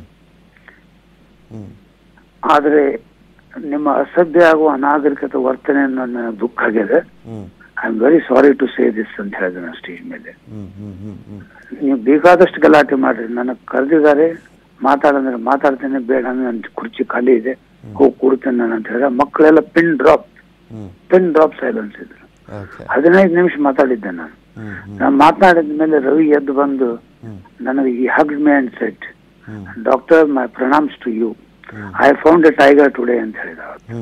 S5: ಆದ್ರೆ ನಿಮ್ಮ ಅಸಭ್ಯ ಆಗುವ ಅನಾಗರಿಕತೆ ವರ್ತನೆ ನನ್ನ ದುಃಖ ಆಗಿದೆ. I am very sorry to say this ಅಂತ ಹೇಳಿದೆ ನಾನು ಸ್ಟೇಜ್ ಮೇಲೆ. ನೀವು ಬೇಕಾದಷ್ಟು ಗಲಾಟೆ ಮಾಡ್ರಿ, ನನಗೆ ಕರೆದಿದ್ದಾರೆ, ಮಾತಾಡಂದ್ರೆ ಮಾತಾಡ್ತೇನೆ, ಬೇಡ ಅಂದ್ರೆ ನನ್ನ ಕುರ್ಚಿ ಖಾಲಿ ಇದೆ, ಹೋಗಿ ಕೂಡ್ತೇನೆ ನಾನು ಅಂತ ಹೇಳಿದ್ರೆ ಮಕ್ಕಳೆಲ್ಲ ಪಿನ್ ಡ್ರಾಪ್ ಸೈಲೆನ್ಸ್ ಇದ್ರು. 15 ನಿಮಿಷ ಮಾತಾಡಿದ್ದೆ ನಾನು. ಮಾತನಾಡಿದ ಮೇಲೆ ರವಿ ಎದ್ದು ಬಂದು ನನಗೆ ಈ hugged me and said, doctor my pranams to you, I found a tiger today ಅಂತ ಹೇಳಿದ.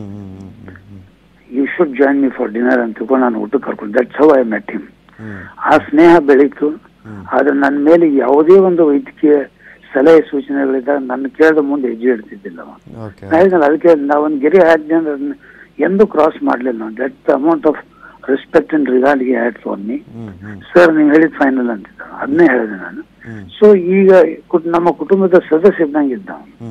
S5: You should join me for dinner ಅಂತ ತಿಳ್ಕೊಂಡು ನಾನು ಊಟಕ್ಕೆ ಕರ್ಕೊಂಡು, that's how I met him. ಆ ಸ್ನೇಹ ಬೆಳೀತು. ಆದ್ರೆ ನನ್ನ ಮೇಲೆ ಯಾವುದೇ ಒಂದು ವೈದ್ಯಕೀಯ ಸಲಹೆ ಸೂಚನೆಗಳಿದ್ದಾಗ ನನ್ನ ಕೇಳಿದ ಮುಂದೆ ಹೆಜ್ಜೆ ಇಡ್ತಿದ್ದಿಲ್ಲ. ಅದಕ್ಕೆ ನಾವೊಂದು ಗೆರೆ ಹಾಕಿದೆ ಅಂದ್ರೆ ಎಂದು ಕ್ರಾಸ್ ಮಾಡ್ಲಿಲ್ಲ ನಾವು. That the amount of respect and regard ಗೆ ಹ್ಯಾಡ್ ಫಾರ್ ಮೀ. ಸರ್ ನೀವು ಹೇಳಿದ್ ಫೈನಲ್ ಅಂತಿದ್ದ, ಅದನ್ನೇ ಹೇಳಿದೆ ನಾನು. ಸೊ ಈಗ ನಮ್ಮ ಕುಟುಂಬದ ಸದಸ್ಯ ಇದ್ದಂಗಿದ್ದ,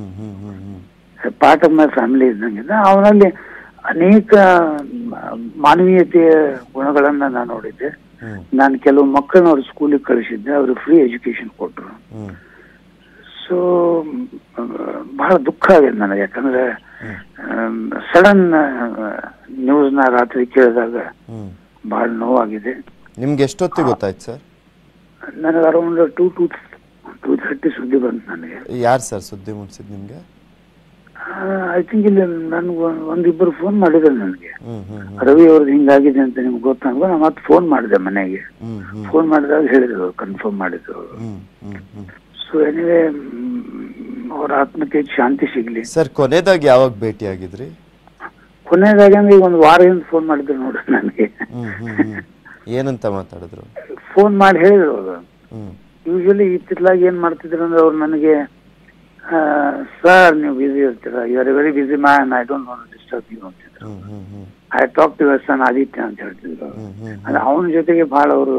S5: ಪಾರ್ಟ್ ಆಫ್ ಮೈ ಫ್ಯಾಮಿಲಿ ಇದ್ದಂಗಿದ್ದ. ಅವನಲ್ಲಿ ಅನೇಕ ಮಾನವೀಯತೆಯ ಗುಣಗಳನ್ನ ನಾನು ನೋಡಿದ್ದೆ. ನಾನು ಕೆಲವು ಮಕ್ಕಳನ್ನ ಅವ್ರ ಸ್ಕೂಲಿಗೆ ಕಳಿಸಿದ್ದೆ, ಅವ್ರಿಗೆ ಫ್ರೀ ಎಜುಕೇಶನ್ ಕೊಟ್ಟರು. ಸೊ ಬಹಳ ದುಃಖ ಆಗಿದೆ ನನಗೆ, ಯಾಕಂದ್ರೆ ಸಡನ್ ನ್ಯೂಸ್ ನ ರಾತ್ರಿ ಕೇಳಿದಾಗ ಬಹಳ ನೋವಾಗಿದೆ.
S3: ನಿಮ್ಗೆ ಎಷ್ಟೊತ್ತಿಗೆ ಗೊತ್ತಾಯ್ತು ಸರ್?
S5: ನನಗೆ ಅರೌಂಡ್ 2:30 ಸುದ್ದಿ ಬಂತು ನನಗೆ.
S3: ಯಾರು ಸರ್ ಸುದ್ದಿ ಮುಟ್ಸಿದ್ ನಿಮ್ಗೆ?
S5: ಐ ಥಿಂಕ್ ಇಲ್ಲಿ ನನ್ಗೆ ಒಂದಿಬ್ಬರು ಫೋನ್ ಮಾಡಿದ್ರು ನನಗೆ, ರವಿ ಅವ್ರದ್ದು ಹಿಂಗಾಗಿದೆ ಅಂತ ನಿಮ್ಗೆ ಗೊತ್ತಾಗ. ನಾನು ಮತ್ತೆ ಫೋನ್ ಮಾಡಿದೆ ಮನೆಗೆ. ಫೋನ್ ಮಾಡಿದಾಗ ಹೇಳಿದ್ರು, ಕನ್ಫರ್ಮ್ ಮಾಡಿದ್ರು. ಸೊ ಎನಿವೆ ಅವ್ರ ಆತ್ಮಕ್ಕೆ ಶಾಂತಿ ಸಿಗ್ಲಿ.
S3: ಸರ್ ಕೊನೆದಾಗ ಯಾವಾಗ ಭೇಟಿ ಆಗಿದ್ರಿ?
S5: ಕೊನೆಯದಾಗಿ ಅಂದ್ರೆ ಈಗ ಒಂದು ವಾರ ಹಿಂದೆ ಫೋನ್ ಮಾಡಿದ್ರು ನೋಡ್ರಿ ನನಗೆ.
S3: ಏನಂತ ಮಾತಾಡಿದ್ರು?
S5: ಫೋನ್ ಮಾಡಿ ಹೇಳಿದ್ರು ಅವರು. ಯೂಶಲಿ ಇತ್ತಿತ್ಲಾಗಿ ಏನ್ ಮಾಡ್ತಿದ್ರು ಅಂದ್ರೆ ಅವ್ರು ನನಗೆ, ಸರ್ ನೀವು ಬಿಸಿ ಇರ್ತೀರಾ, you are a very busy man, I don't want to disturb you ಅಂತಿದ್ರು. I talk to your son Aditya ಅಂತ ಹೇಳ್ತಿದ್ರು. ಅಂದ್ರೆ ಅವನ ಜೊತೆಗೆ ಬಹಳ ಅವರು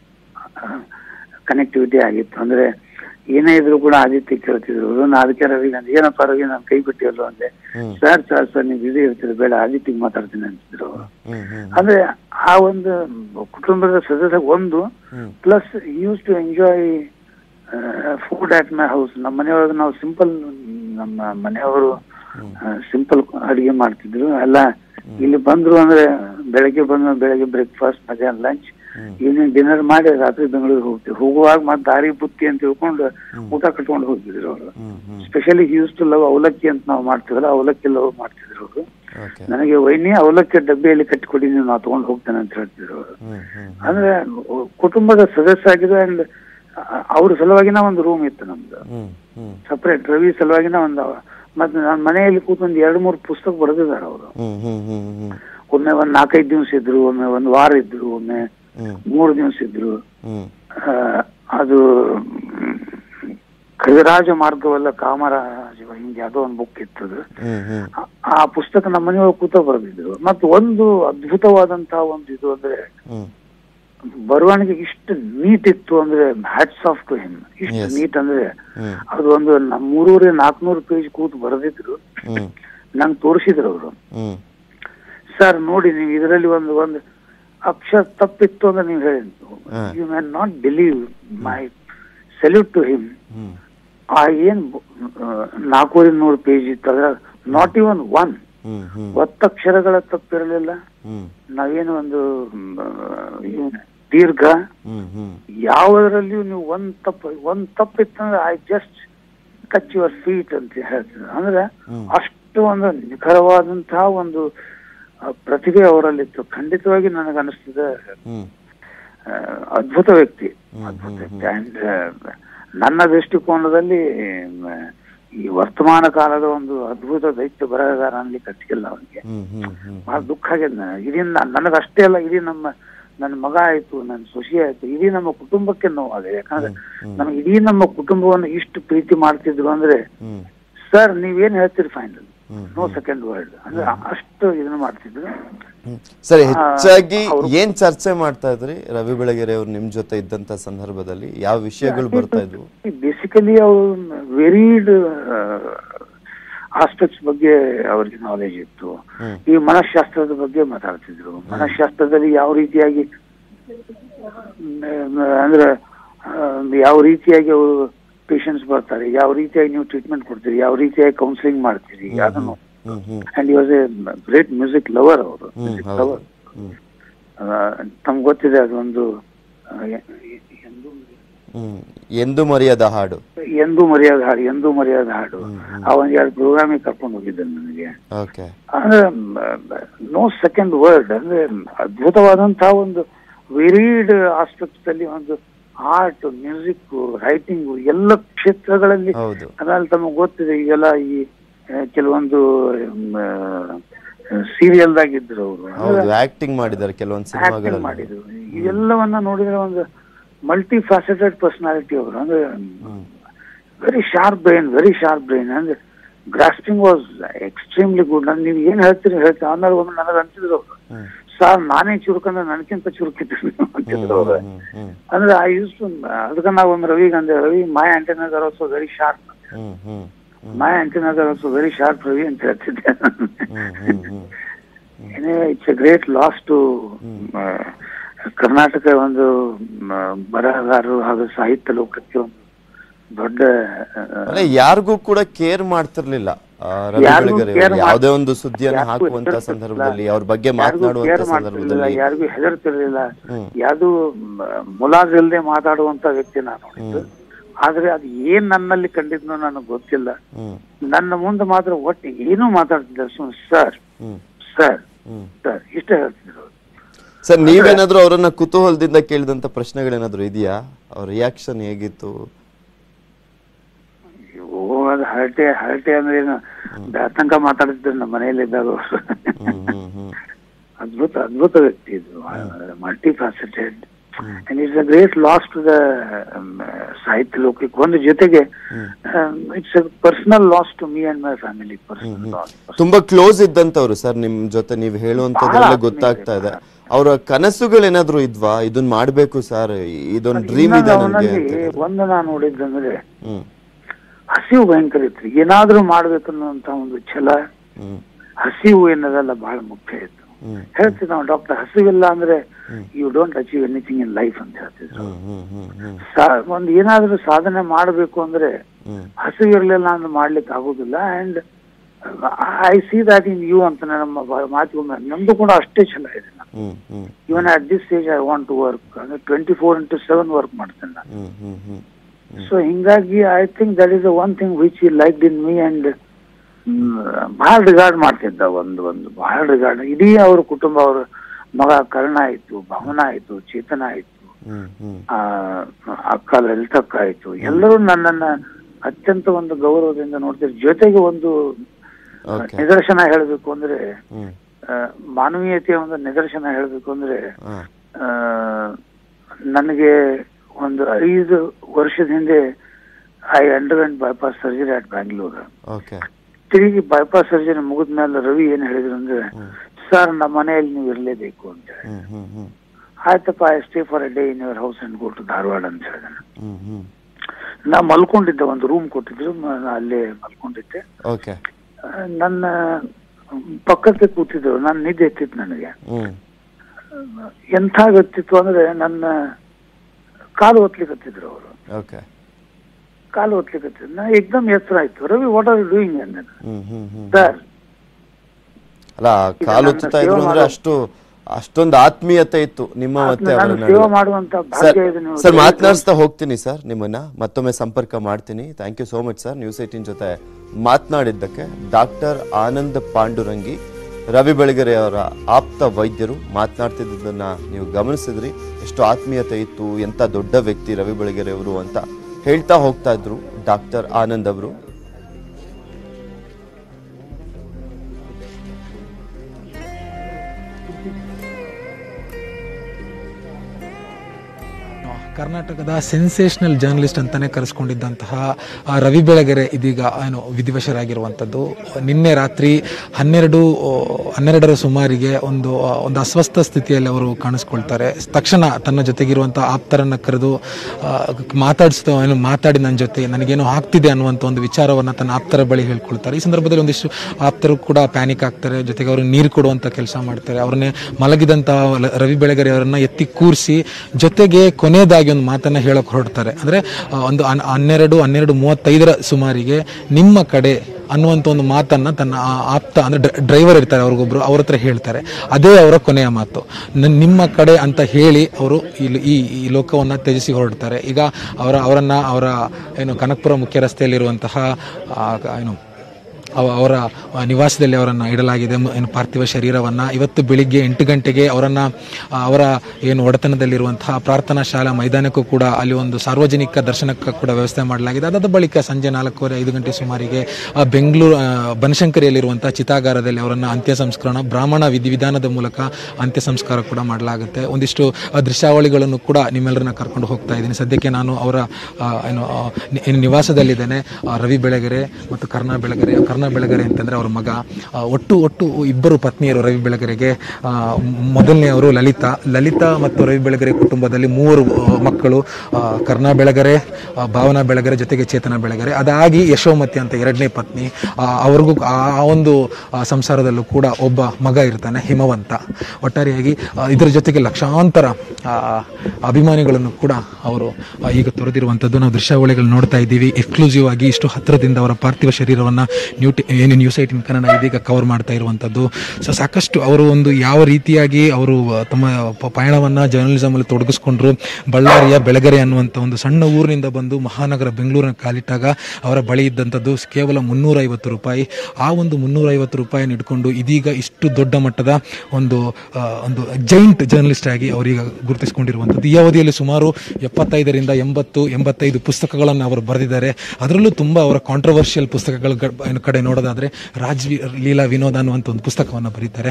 S5: ಕನೆಕ್ಟಿವಿಟಿ ಆಗಿತ್ತು. ಅಂದ್ರೆ ಏನೇ ಇದ್ರು ಕೂಡ ಆದಿತ್ಯ ಕೇಳ್ತಿದ್ರು. ಅದಕ್ಕೆ ರವಿ ನಾನು ಏನಪ್ಪ ರವಿ ನಾನು ಕೈ ಬಿಟ್ಟಿರಲ್ಲ ಅಂದೆ. ಸರ್ ನೀವು ಬಿಸಿ ಇರ್ತೀರ, ಬೇಡ ಆದಿತ್ಯಗೆ ಮಾತಾಡ್ತೀನಿ ಅಂತಿದ್ರು ಅವರು. ಅಂದ್ರೆ ಆ ಒಂದು ಕುಟುಂಬದ ಸದಸ್ಯ ಒಂದು plus use to enjoy food at my house. ನಮ್ಮ ಮನೆಯೊಳಗೆ ನಾವು ಸಿಂಪಲ್, ನಮ್ಮ ಮನೆಯವರು ಸಿಂಪಲ್ ಅಡಿಗೆ ಮಾಡ್ತಿದ್ರು ಎಲ್ಲ. ಇಲ್ಲಿ ಬಂದ್ರು ಅಂದ್ರೆ ಬೆಳಗ್ಗೆ ಬ್ರೇಕ್ಫಾಸ್ಟ್, ಮಧ್ಯಾಹ್ನ ಲಂಚ್, ಈವ್ನಿಂಗ್ ಡಿನ್ನರ್ ಮಾಡಿ ರಾತ್ರಿ ಬೆಂಗಳೂರಿಗೆ ಹೋಗ್ತೀವಿ. ಹೋಗುವಾಗ ಮತ್ತೆ ದಾರಿ ಬುತ್ತಿ ಅಂತ ತಿಳ್ಕೊಂಡು ಊಟ ಕಟ್ಕೊಂಡು ಹೋಗ್ತಿದ್ರು ಅವರು. ಸ್ಪೆಷಲಿ ಯೂಸ್ ಟು ಲವ್ ಅವಲಕ್ಕಿ ಅಂತ ನಾವು ಮಾಡ್ತಿದ್ರಲ್ಲ, ಅವಲಕ್ಕಿ ಲವ್ ಮಾಡ್ತಿದ್ರು ಅವರು. ನನಗೆ ವೈನಿ ಅವಲಕ್ಕಿ ಡಬ್ಬಿಯಲ್ಲಿ ಕಟ್ಟಿಕೊಟ್ಟಿದ್ದೀನಿ, ನಾವು ತಗೊಂಡು ಹೋಗ್ತೇನೆ ಅಂತ ಹೇಳ್ತಿದ್ರು ಅವರು. ಅಂದ್ರೆ ಕುಟುಂಬದ ಸದಸ್ಯ ಆಗಿದೆ. ಅಂಡ್ ಅವ್ರ ಸಲುವಾಗಿನ ಒಂದು ರೂಮ್ ಇತ್ತು ನಮ್ದು ಸಪರೇಟ್, ರವಿ ಸಲುವಾಗಿನ ಒಂದು. ಮತ್ತೆ ನನ್ನ ಮನೆಯಲ್ಲಿ ಕೂತ್ಕೊಂಡ್ 2-3 ಪುಸ್ತಕ ಬರೆದಿದ್ದಾರೆ ಅವರು. ಒಮ್ಮೆ 4-5 ದಿವಸ ಇದ್ರು, ಒಮ್ಮೆ 1 ವಾರ ಇದ್ರು, ಒಮ್ಮೆ 3 ದಿವಸ ಇದ್ರು. ಅದು ಕವಿರಾಜ ಮಾರ್ಗವಲ್ಲ ಕಾಮರಾಜ, ಹಿಂಗೆ ಯಾವುದೋ ಒಂದು ಬುಕ್ ಇತ್ತದು. ಆ ಪುಸ್ತಕ ನಮ್ಮ ಮನೆಯೊಳಗೆ ಕೂತ ಬರೆದಿದ್ರು. ಮತ್ತು ಒಂದು ಅದ್ಭುತವಾದಂತಹ ಒಂದು ಇದು ಅಂದ್ರೆ, ಬರವಣಿಗೆ ಇಷ್ಟು ನೀಟ್ ಇತ್ತು ಅಂದ್ರೆ ಹ್ಯಾಟ್ಸ್ ಆಫ್ ಟು ಹಿಮ್. ಇಷ್ಟು ನೀಟ್ ಅಂದ್ರೆ ಅದು ಒಂದು 300-400 ಪೇಜ್ ಕೂತು ಬರೆದಿದ್ರು. ನಂಗೆ ತೋರಿಸಿದ್ರು ಅವರು. ಸರ್ ನೋಡಿ ನೀವು ಇದರಲ್ಲಿ ಒಂದು ಅಕ್ಷರ ತಪ್ಪಿತ್ತು ಅಂದ್ರೆ ನೀವು ಹೇಳಿ, you may not believe my salute to him. ಆ ಏನ್ 400 ಪೇಜ್ ಇತ್ತು ಅದ್ರ ನಾಟ್ ಇವನ್ ಒತ್ತಕ್ಷರಗಳ ತಪ್ಪಿರಲಿಲ್ಲ. ನಾವೇನು ಒಂದು ದೀರ್ಘ ಯಾವುದರಲ್ಲಿಯೂ ನೀವು ಒಂದ್ ತಪ್ಪಿತ್ತಂದ್ರೆ I just touch your feet ಅಂತ ಹೇಳ್ತಿದ್ರು. ಅಂದ್ರೆ ಅಷ್ಟು ಒಂದು ನಿಖರವಾದಂತಹ ಒಂದು ಪ್ರತಿಭೆ ಅವರಲ್ಲಿತ್ತು. ಖಂಡಿತವಾಗಿ ನನಗೆ ಅನಿಸ್ತದೆ ಅದ್ಭುತ ವ್ಯಕ್ತಿ. ಅಂಡ್ ನನ್ನ ದೃಷ್ಟಿಕೋನದಲ್ಲಿ ಈ ವರ್ತಮಾನ ಕಾಲದ ಒಂದು ಅದ್ಭುತ ದೈತ್ಯ ಬರಹಗಾರ ಅನ್ಲಿಕ್ಕೆ ಕಟ್ಟಿಲ್ಲ ಅವನಿಗೆ. ಬಹಳ ದುಃಖ ಆಗಿದೆ. ಇಡೀ ನನಗಷ್ಟೇ ಅಲ್ಲ, ಇಡೀ ನನ್ನ ಮಗ ಆಯ್ತು, ನನ್ನ ಸೊಸೆ ಆಯ್ತು, ಇಡೀ ನಮ್ಮ ಕುಟುಂಬಕ್ಕೆ ನೋವಾಗಿದೆ. ಯಾಕಂದ್ರೆ ನಮ್ಗೆ ಇಡೀ ನಮ್ಮ ಕುಟುಂಬವನ್ನು ಇಷ್ಟು ಪ್ರೀತಿ ಮಾಡ್ತಿದ್ರು ಅಂದ್ರೆ ಸರ್ ನೀವೇನ್ ಹೇಳ್ತೀರಿ ಫೈನಲ್, ನೋ ಸೆಕೆಂಡ್ ವರ್ಡ್ ಅಂದ್ರೆ ಅಷ್ಟು ಇದನ್ನ ಮಾಡ್ತಿದ್ರು.
S3: ಸರ್, ಹೆಚ್ಚಾಗಿ ಏನ್ ಚರ್ಚೆ ಮಾಡ್ತಾ ಇದ್ರಿ ರವಿ ಬೆಳಗೆರೆ ಅವ್ರು ನಿಮ್ ಜೊತೆ ಇದ್ದಂತ ಸಂದರ್ಭದಲ್ಲಿ? ಯಾವ ವಿಷಯಗಳು ಬರ್ತಾ ಇದ್ವು?
S5: ಬೇಸಿಕಲಿ ಅವ್ರು ವೆರಿಡ್ ಆಸ್ಪೆಕ್ಟ್ಸ್ ಬಗ್ಗೆ ಅವ್ರಿಗೆ ನಾಲೆಜ್ ಇತ್ತು. ಈ ಮನಃಶಾಸ್ತ್ರದ ಬಗ್ಗೆ ಮಾತಾಡ್ತಿದ್ರು. ಮನಃಶಾಸ್ತ್ರದಲ್ಲಿ ಯಾವ ರೀತಿಯಾಗಿ ಅಂದ್ರೆ ಯಾವ ರೀತಿಯಾಗಿ ಅವರು ಪೇಷಂಟ್ಸ್ ಬರ್ತಾರೆ, ಯಾವ ರೀತಿಯಾಗಿ ನೀವು ಟ್ರೀಟ್ಮೆಂಟ್ ಕೊಡ್ತೀರಿ, ಯಾವ ರೀತಿಯಾಗಿ ಕೌನ್ಸಿಲಿಂಗ್ ಮಾಡ್ತೀರಿ ಅದನ್ನು. And he was a great music lover. ಅವರು ಮ್ಯೂಸಿಕ್ ಲವರ್. ತಮ್ಗೆ ಗೊತ್ತಿದೆ ಅದೊಂದು
S3: ಎಂದು ಮರೆಯದ ಹಾಡು,
S5: ಎಂದು ಮರೆಯದ ಹಾಡು. ಆ ಒಂದ್ 2 ಪ್ರೋಗ್ರಾಮಿಗೆ ಕರ್ಕೊಂಡು ಹೋಗಿದ್ದೆ ನನಗೆ. ಅಂದ್ರೆ ನೋ ಸೆಕೆಂಡ್ ವರ್ಡ್ ಅಂದ್ರೆ ಅದ್ಭುತವಾದಂತಹ ಒಂದು ವೆರಿಡ್ ಆಸ್ಪೆಕ್ಟ್ಸ್ ಅಲ್ಲಿ ಒಂದು ಆರ್ಟ್, ಮ್ಯೂಸಿಕ್, ರೈಟಿಂಗ್ ಎಲ್ಲ ಕ್ಷೇತ್ರಗಳಲ್ಲಿ. ಅದ್ರಲ್ಲಿ ತಮಗೆ ಗೊತ್ತಿದೆ ಈಗೆಲ್ಲ ಈ ಕೆಲವೊಂದು ಸೀರಿಯಲ್ದಾಗಿದ್ರು ಅವರು,
S3: ಆಕ್ಟಿಂಗ್ ಮಾಡಿದ್ದಾರೆ, ಕೆಲವೊಂದು ಸಿನಿಮಾಗಳಲ್ಲಿ
S5: ಮಾಡಿದ್ರು. ಇವೆಲ್ಲವನ್ನ ನೋಡಿದ್ರೆ ಒಂದು ಮಲ್ಟಿ ಫ್ಯಾಸೆಟೆಡ್ ಪರ್ಸನಾಲಿಟಿ ಅವರು. ಅಂದ್ರೆ ವೆರಿ ಶಾರ್ಪ್ ಬ್ರೈನ್ ಅಂದ್ರೆ ಗ್ರಾಸ್ಪಿಂಗ್ ವಾಸ್ ಎಕ್ಸ್ಟ್ರೀಮ್ಲಿ ಗುಡ್. ನೀವು ಏನ್ ಹೇಳ್ತೀರಿ ಆಮೇಲೆ ಒಮ್ಮೆ ನನಗೆ ಅಂತಿದ್ರು ಸರ್ ನಾನೇ ಚುರುಕಂದ್ರೆ ನನಗಿಂತ ಚುರುಕಿದ್ರು ಅಂತಿದ್ರು ಅವ್ರು. ಅಂದ್ರೆ ಐ ಯೂಸ್ ಟು, ಅದಕ್ಕೆ ನಾವು ಒಮ್ಮೆ ರವಿಗೆ ಅಂದೆ, Ravi my antennas are also very sharp, Ravi ಅಂತ ಹೇಳ್ತಿದ್ದೆ. It's a great loss to Karnataka. ಒಂದು ಬರಹಗಾರರು ಹಾಗೂ ಸಾಹಿತ್ಯ ಲೋಕಕ್ಕೆ ಒಂದು ದೊಡ್ಡ,
S3: ಯಾರಿಗೂ ಕೂಡ ಕೇರ್ ಮಾಡ್ತಿರ್ಲಿಲ್ಲ ರವಿ ಬೆಳಗೆರೆ. ಯಾವುದೇ ಒಂದು ಸುದ್ದಿಯನ್ನು ಹಾಕುವಂತ ಸಂದರ್ಭದಲ್ಲಿ, ಅವ್ರ ಬಗ್ಗೆ ಮಾತನಾಡುವಂತ ಸಂದರ್ಭದಲ್ಲಿ
S5: ಯಾರಿಗೂ ಹೆದರ್ತಿರ್ಲಿಲ್ಲ, ಯಾವ್ದು ಮುಲಾಜಿಲ್ಲದೆ ಮಾತಾಡುವಂತ ವ್ಯಕ್ತಿ ನಾನು ನೋಡಿದ್ದು. ಆದ್ರೆ ಅದು ಏನ್ ನನ್ನಲ್ಲಿ ಕಂಡಿದ್ನೋ ನನಗೆ ಗೊತ್ತಿಲ್ಲ. ನನ್ನ ಮುಂದೆ ಮಾತ್ರ ಒಟ್ಟು ಏನೂ ಮಾತಾಡ್ತಿಲ್ಲ, ಸರ್ ಸರ್ ಸರ್ ಇಷ್ಟೇ ಹೇಳ್ತಿದ್ರು.
S3: ಸರ್, ನೀವೇನಾದ್ರೂ ಅವರನ್ನ ಕುತೂಹಲದಿಂದ ಕೇಳಿದಂತ ಪ್ರಶ್ನೆಗಳೇನಾದ್ರು ಇದೆಯಾ? ಅವ್ರ ರಿಯಾಕ್ಷನ್ ಹೇಗಿತ್ತು?
S5: ಅದು ಹರಟೆ ಅಂದ್ರೆ ಏನು ತನಕ ಮಾತಾಡ್ತಿದ್ರು ನಮ್ಮ ಮನೆಯಲ್ಲಿದ್ದಾಗ. ಅದ್ಭುತ ವ್ಯಕ್ತಿ ಇದು, multi faceted. And it's a great loss to the ಸಾಹಿತ್ಯ ಲೋಕಕ್ಕೆ. ಒಂದು ಜೊತೆಗೆ it's a personal loss to me and my family.
S3: ತುಂಬಾ ಕ್ಲೋಸ್ ಇದ್ದಂತವ್ರು ಸರ್ ನಿಮ್ ಜೊತೆ, ನೀವು ಹೇಳುವಂತದ್ರಲ್ಲೇ ಗೊತ್ತಾಗ್ತಾ ಇದೆ. ಅವರ ಕನಸುಗಳೇನಾದ್ರು ಇದ್ವಾ? ಇದನ್ನ ಮಾಡ್ಬೇಕು ಸರ್, ಇದೊಂದು ಡ್ರೀಮ್ ಇದೆ ನನಗೆ.
S5: ಒಂದು ನಾನು ನೋಡಿದ್ದಂದ್ರೆ ಹಸಿವು ಭಯಂಕರ ಇತ್ತು. ಏನಾದ್ರೂ ಮಾಡ್ಬೇಕನ್ನುವಂತ ಒಂದು ಛಲ, ಹಸಿವು ಏನದಲ್ಲ ಬಹಳ ಮುಖ್ಯ ಇತ್ತು. ಹೇಳ್ತಿದ್ದ ನಾವು ಡಾಕ್ಟರ್, ಹಸಿವಿಲ್ಲ ಅಂದ್ರೆ you don't achieve anything in life ಅಂತ ಹೇಳ್ತಿದ್ರು. ಒಂದು ಏನಾದ್ರೂ ಸಾಧನೆ ಮಾಡಬೇಕು ಅಂದ್ರೆ ಹಸಿವಿರ್ಲಿಲ್ಲ ಅಂದ್ರೆ ಮಾಡ್ಲಿಕ್ಕೆ ಆಗುದಿಲ್ಲ. And I see that in you ಅಂತ ನಮ್ಮ ಮಾತುಗೊಮ್ಮೆ ನಮ್ದು ಕೂಡ ಅಷ್ಟೇ ಛಲ ಇದೆ. Even at this stage I want to work ಅಂದ್ರೆ 24/7 ವರ್ಕ್ ಮಾಡ್ತೇನೆ ನಾನು. ಸೊ ಹಿಂಗಾಗಿ I think that is one thing which he liked in me. And ಬಹಳ ರಿಗಾರ್ಡ್ ಮಾಡ್ತಿದ್ದ, ಒಂದು ಬಹಳ ರಿಗಾರ್ಡ್. ಇಡೀ ಅವ್ರ ಕುಟುಂಬ, ಅವ್ರ ಮಗ ಕರ್ಣ ಆಯ್ತು, ಭವನ ಆಯ್ತು, ಚೇತನ ಆಯ್ತು, ಅಕ್ಕ ಲಲಿತಕ್ಕ ಆಯ್ತು, ಎಲ್ಲರೂ ನನ್ನನ್ನ ಅತ್ಯಂತ ಒಂದು ಗೌರವದಿಂದ ನೋಡ್ತಿದ್ರು. ಜೊತೆಗೆ ಒಂದು ನಿದರ್ಶನ ಹೇಳ್ಬೇಕು ಅಂದ್ರೆ, ಮಾನವೀಯತೆಯ ಒಂದು ನಿದರ್ಶನ ಹೇಳ್ಬೇಕು ಅಂದ್ರೆ, ನನಗೆ ಒಂದು 5 ವರ್ಷದ ಹಿಂದೆ I underwent bypass surgery at Bangalore. ತಿರುಗಿ ಬೈಪಾಸ್ ಸರ್ಜರಿ ಮುಗಿದ್ಮೇಲೆ ರವಿ ಏನ್ ಹೇಳಿದ್ರು ಅಂದ್ರೆ, ಸರ್ ನಮ್ಮ ಮನೆಯಲ್ಲಿ ನೀವು ಇರ್ಲೇಬೇಕು ಅಂತ ಹೇಳಿ. ಆಯ್ತಪ್ಪ, I stay for a day in your house and go to Dharwad ಅಂತ ಹೇಳಿದೆ. ನಾ ಮಲ್ಕೊಂಡಿದ್ದೆ, ಒಂದು ರೂಮ್ ಕೊಟ್ಟಿದ್ರು, ಅಲ್ಲೇ ಮಲ್ಕೊಂಡಿದ್ದೆ. ನನ್ನ ಪಕ್ಕಕ್ಕೆ ಕೂತಿದ್ರು, ನಾನು ನಿದ್ದೆ ಎತ್ತಿತ್ತು ನನಗೆ. ಎಂಥ ವ್ಯಕ್ತಿತ್ವ ಅಂದ್ರೆ, ನನ್ನ ಕಾಲು ಒತ್ಲಿಕತ್ತಿದ್ರು ಅವರು. ಕಾಲು ಒತ್ಲಿಕತ್ತಿದ್ರು, ನಾ ಏಕ್ದಮ್ ಎತ್ತರ ಆಯ್ತು. Ravi, what are you doing ಅಂದೆ. ಸರ್
S3: ಅಲ್ಲ, ಕಾಲು ಒತ್ತುತ್ತಾ ಇದ್ರು ಅಂದ್ರೆ ಅಷ್ಟೊಂದು ಆತ್ಮೀಯತೆ ಇತ್ತು ನಿಮ್ಮ ಮತ್ತೆ ಅವರ ನಡುವೆ. ಸರ್, ಮಾತನಾಡಿಸ್ತಾ ಹೋಗ್ತೀನಿ ಸರ್, ನಿಮ್ಮನ್ನ ಮತ್ತೊಮ್ಮೆ ಸಂಪರ್ಕ ಮಾಡ್ತೀನಿ. Thank you so much sir, News18 ಜೊತೆ ಮಾತನಾಡಿದ್ದಕ್ಕೆ. ಡಾಕ್ಟರ್ ಆನಂದ್ ಪಾಂಡುರಂಗಿ ರವಿ ಬೆಳಗೆರೆ ಅವರ ಆಪ್ತ ವೈದ್ಯರು ಮಾತನಾಡ್ತಿದ್ದದನ್ನ ನೀವು ಗಮನಿಸಿದ್ರಿ. ಎಷ್ಟು ಆತ್ಮೀಯತೆ ಇತ್ತು, ಎಂಥ ದೊಡ್ಡ ವ್ಯಕ್ತಿ ರವಿ ಬೆಳಗೆರೆ ಅವರು ಅಂತ ಹೇಳ್ತಾ ಹೋಗ್ತಾ ಇದ್ರು ಡಾಕ್ಟರ್ ಆನಂದ್ ಅವರು.
S4: ಕರ್ನಾಟಕದ ಸೆನ್ಸೇಷನಲ್ ಜರ್ನಲಿಸ್ಟ್ ಅಂತಾನೆ ಕರೆಸ್ಕೊಂಡಿದ್ದಂತಹ ರವಿ ಬೆಳಗೆರೆ ಇದೀಗ ವಿಧಿವಶರಾಗಿರುವಂಥದ್ದು. ನಿನ್ನೆ ರಾತ್ರಿ 12ರ ಸುಮಾರಿಗೆ ಒಂದು ಅಸ್ವಸ್ಥ ಸ್ಥಿತಿಯಲ್ಲಿ ಅವರು ಕಾಣಿಸ್ಕೊಳ್ತಾರೆ. ತಕ್ಷಣ ತನ್ನ ಜೊತೆಗಿರುವಂಥ ಆಪ್ತರನ್ನು ಕರೆದು ಮಾತಾಡಿ ನನ್ನ ಜೊತೆ ನನಗೇನೋ ಆಗ್ತಿದೆ ಅನ್ನುವಂಥ ಒಂದು ವಿಚಾರವನ್ನು ತನ್ನ ಆಪ್ತರ ಬಳಿ ಹೇಳ್ಕೊಳ್ತಾರೆ. ಈ ಸಂದರ್ಭದಲ್ಲಿ ಒಂದಿಷ್ಟು ಆಪ್ತರು ಕೂಡ ಪ್ಯಾನಿಕ್ ಆಗ್ತಾರೆ. ಜೊತೆಗೆ ಅವರು ನೀರು ಕೊಡುವಂಥ ಕೆಲಸ ಮಾಡ್ತಾರೆ. ಅವ್ರನ್ನೇ ಮಲಗಿದಂಥ ರವಿ ಬೆಳಗೆರೆ ಅವರನ್ನ ಎತ್ತಿ ಕೂರಿಸಿ ಜೊತೆಗೆ ಕೊನೆಯದಾಗಿ ಒಂದು ಮಾತನ್ನ ಹೇಳಕ್ ಹೊರಡ್ತಾರೆ. ಅಂದ್ರೆ ಒಂದು 12:35 ಸುಮಾರಿಗೆ ನಿಮ್ಮ ಕಡೆ ಅನ್ನುವಂಥ ಒಂದು ಮಾತನ್ನ ತನ್ನ ಆಪ್ತ ಅಂದ್ರೆ ಡ್ರೈವರ್ ಇರ್ತಾರೆ ಅವ್ರಿಗೊಬ್ರು, ಅವ್ರ ಹತ್ರ ಹೇಳ್ತಾರೆ. ಅದೇ ಅವರ ಕೊನೆಯ ಮಾತು, ನಿಮ್ಮ ಕಡೆ ಅಂತ ಹೇಳಿ ಅವರು ಈ ಲೋಕವನ್ನ ತ್ಯಜಿಸಿ ಹೊರಡ್ತಾರೆ. ಈಗ ಅವರ ಕನಕಪುರ ಮುಖ್ಯ ರಸ್ತೆಯಲ್ಲಿರುವಂತಹ ಅವರ ನಿವಾಸದಲ್ಲಿ ಅವರನ್ನು ಇಡಲಾಗಿದೆ. ಪಾರ್ಥಿವ ಶರೀರವನ್ನು ಇವತ್ತು ಬೆಳಿಗ್ಗೆ 8 ಗಂಟೆಗೆ ಅವರ ಒಡೆತನದಲ್ಲಿರುವಂತಹ ಪ್ರಾರ್ಥನಾ ಶಾಲಾ ಮೈದಾನಕ್ಕೂ ಕೂಡ ಅಲ್ಲಿ ಒಂದು ಸಾರ್ವಜನಿಕ ದರ್ಶನಕ್ಕೆ ಕೂಡ ವ್ಯವಸ್ಥೆ ಮಾಡಲಾಗಿದೆ. ಅದಾದ ಬಳಿಕ ಸಂಜೆ 4:15 ಗಂಟೆ ಸುಮಾರಿಗೆ ಬೆಂಗಳೂರು ಬನಶಂಕರಿಯಲ್ಲಿರುವಂತಹ ಚಿತಾಗಾರದಲ್ಲಿ ಅವರನ್ನು ಅಂತ್ಯ ಸಂಸ್ಕರಣ ಬ್ರಾಹ್ಮಣ ವಿಧಿವಿಧಾನದ ಮೂಲಕ ಅಂತ್ಯ ಸಂಸ್ಕಾರ ಕೂಡ ಮಾಡಲಾಗುತ್ತೆ. ಒಂದಿಷ್ಟು ದೃಶ್ಯಾವಳಿಗಳನ್ನು ಕೂಡ ನಿಮ್ಮೆಲ್ಲರನ್ನ ಕರ್ಕೊಂಡು ಹೋಗ್ತಾ ಇದ್ದೀನಿ. ಸದ್ಯಕ್ಕೆ ನಾನು ಅವರ ನಿವಾಸದಲ್ಲಿದ್ದೇನೆ. ರವಿ ಬೆಳಗೆರೆ ಮತ್ತು ಕರ್ಣ ಬೆಳಗೆರೆ ಅಂತಂದ್ರೆ ಅವರ ಮಗ. ಒಟ್ಟು ಇಬ್ಬರು ಪತ್ನಿಯರು ರವಿ ಬೆಳಗೆರೆಗೆ. ಮೊದಲನೆಯವರು ಲಲಿತಾ ಮತ್ತು ರವಿ ಬೆಳಗೆರೆ ಕುಟುಂಬದಲ್ಲಿ 3 ಮಕ್ಕಳು, ಕರ್ಣ ಬೆಳಗೆರೆ, ಭಾವನಾ ಬೆಳಗೆರೆ, ಜೊತೆಗೆ ಚೇತನ ಬೆಳಗೆರೆ. ಅದಾಗಿ ಯಶೋಮತಿ ಅಂತ 2ನೇ ಪತ್ನಿ. ಅವ್ರಿಗೂ ಆ ಒಂದು ಸಂಸಾರದಲ್ಲೂ ಕೂಡ ಒಬ್ಬ ಮಗ ಇರ್ತಾನೆ, ಹಿಮವಂತ. ಒಟ್ಟಾರೆಯಾಗಿ ಇದರ ಜೊತೆಗೆ ಲಕ್ಷಾಂತರ ಅಭಿಮಾನಿಗಳನ್ನು ಕೂಡ ಅವರು ಈಗ ತೊರೆದಿರುವಂಥದ್ದು ನಾವು ದೃಶ್ಯಾವಳಿಗಳು ನೋಡ್ತಾ ಇದ್ದೀವಿ. ಎಕ್ಸ್ಕ್ಲೂಸಿವ್ ಆಗಿ ಇಷ್ಟು ಹತ್ತಿರದಿಂದ ಅವರ ಪಾರ್ಥಿವ ಶರೀರವನ್ನು News18 ಕನ್ನಡ ಇದೀಗ ಕವರ್ ಮಾಡ್ತಾ ಇರುವಂಥದ್ದು. ಸಾಕಷ್ಟು ಅವರು ಯಾವ ರೀತಿಯಾಗಿ ಅವರು ತಮ್ಮ ಪಯಣವನ್ನು ಜರ್ನಲಿಸಮ್ ಅಲ್ಲಿ ತೊಡಗಿಸ್ಕೊಂಡ್ರು. ಬಳ್ಳಾರಿಯ ಬೆಳಗೆರೆ ಅನ್ನುವಂಥ ಒಂದು ಸಣ್ಣ ಊರಿನಿಂದ ಬಂದು ಮಹಾನಗರ ಬೆಂಗಳೂರಿನ ಕಾಲಿಟ್ಟಾಗ ಅವರ ಬಳಿ ಇದ್ದಂಥದ್ದು ಕೇವಲ 350 ರೂಪಾಯಿ. ಆ ಒಂದು 350 ರೂಪಾಯಿನ ಇಟ್ಕೊಂಡು ಇದೀಗ ಇಷ್ಟು ದೊಡ್ಡ ಮಟ್ಟದ ಒಂದು ಜೈಂಟ್ ಜರ್ನಲಿಸ್ಟ್ ಆಗಿ ಅವರೀಗ ಗುರುತಿಸಿಕೊಂಡಿರುವಂಥದ್ದು. ಈ ಅವಧಿಯಲ್ಲಿ ಸುಮಾರು 75ರಿಂದ 85 ಪುಸ್ತಕಗಳನ್ನು ಅವರು ಬರೆದಿದ್ದಾರೆ. ಅದರಲ್ಲೂ ತುಂಬ ಅವರ ಕಾಂಟ್ರವರ್ಷಿಯಲ್ ಪುಸ್ತಕಗಳ ಕಡೆ ನೋಡೋದಾದ್ರೆ ಲೀಲಾ ವಿನೋದ ಅನ್ನುವಂಥ ಒಂದು ಪುಸ್ತಕವನ್ನು ಬರೀತಾರೆ.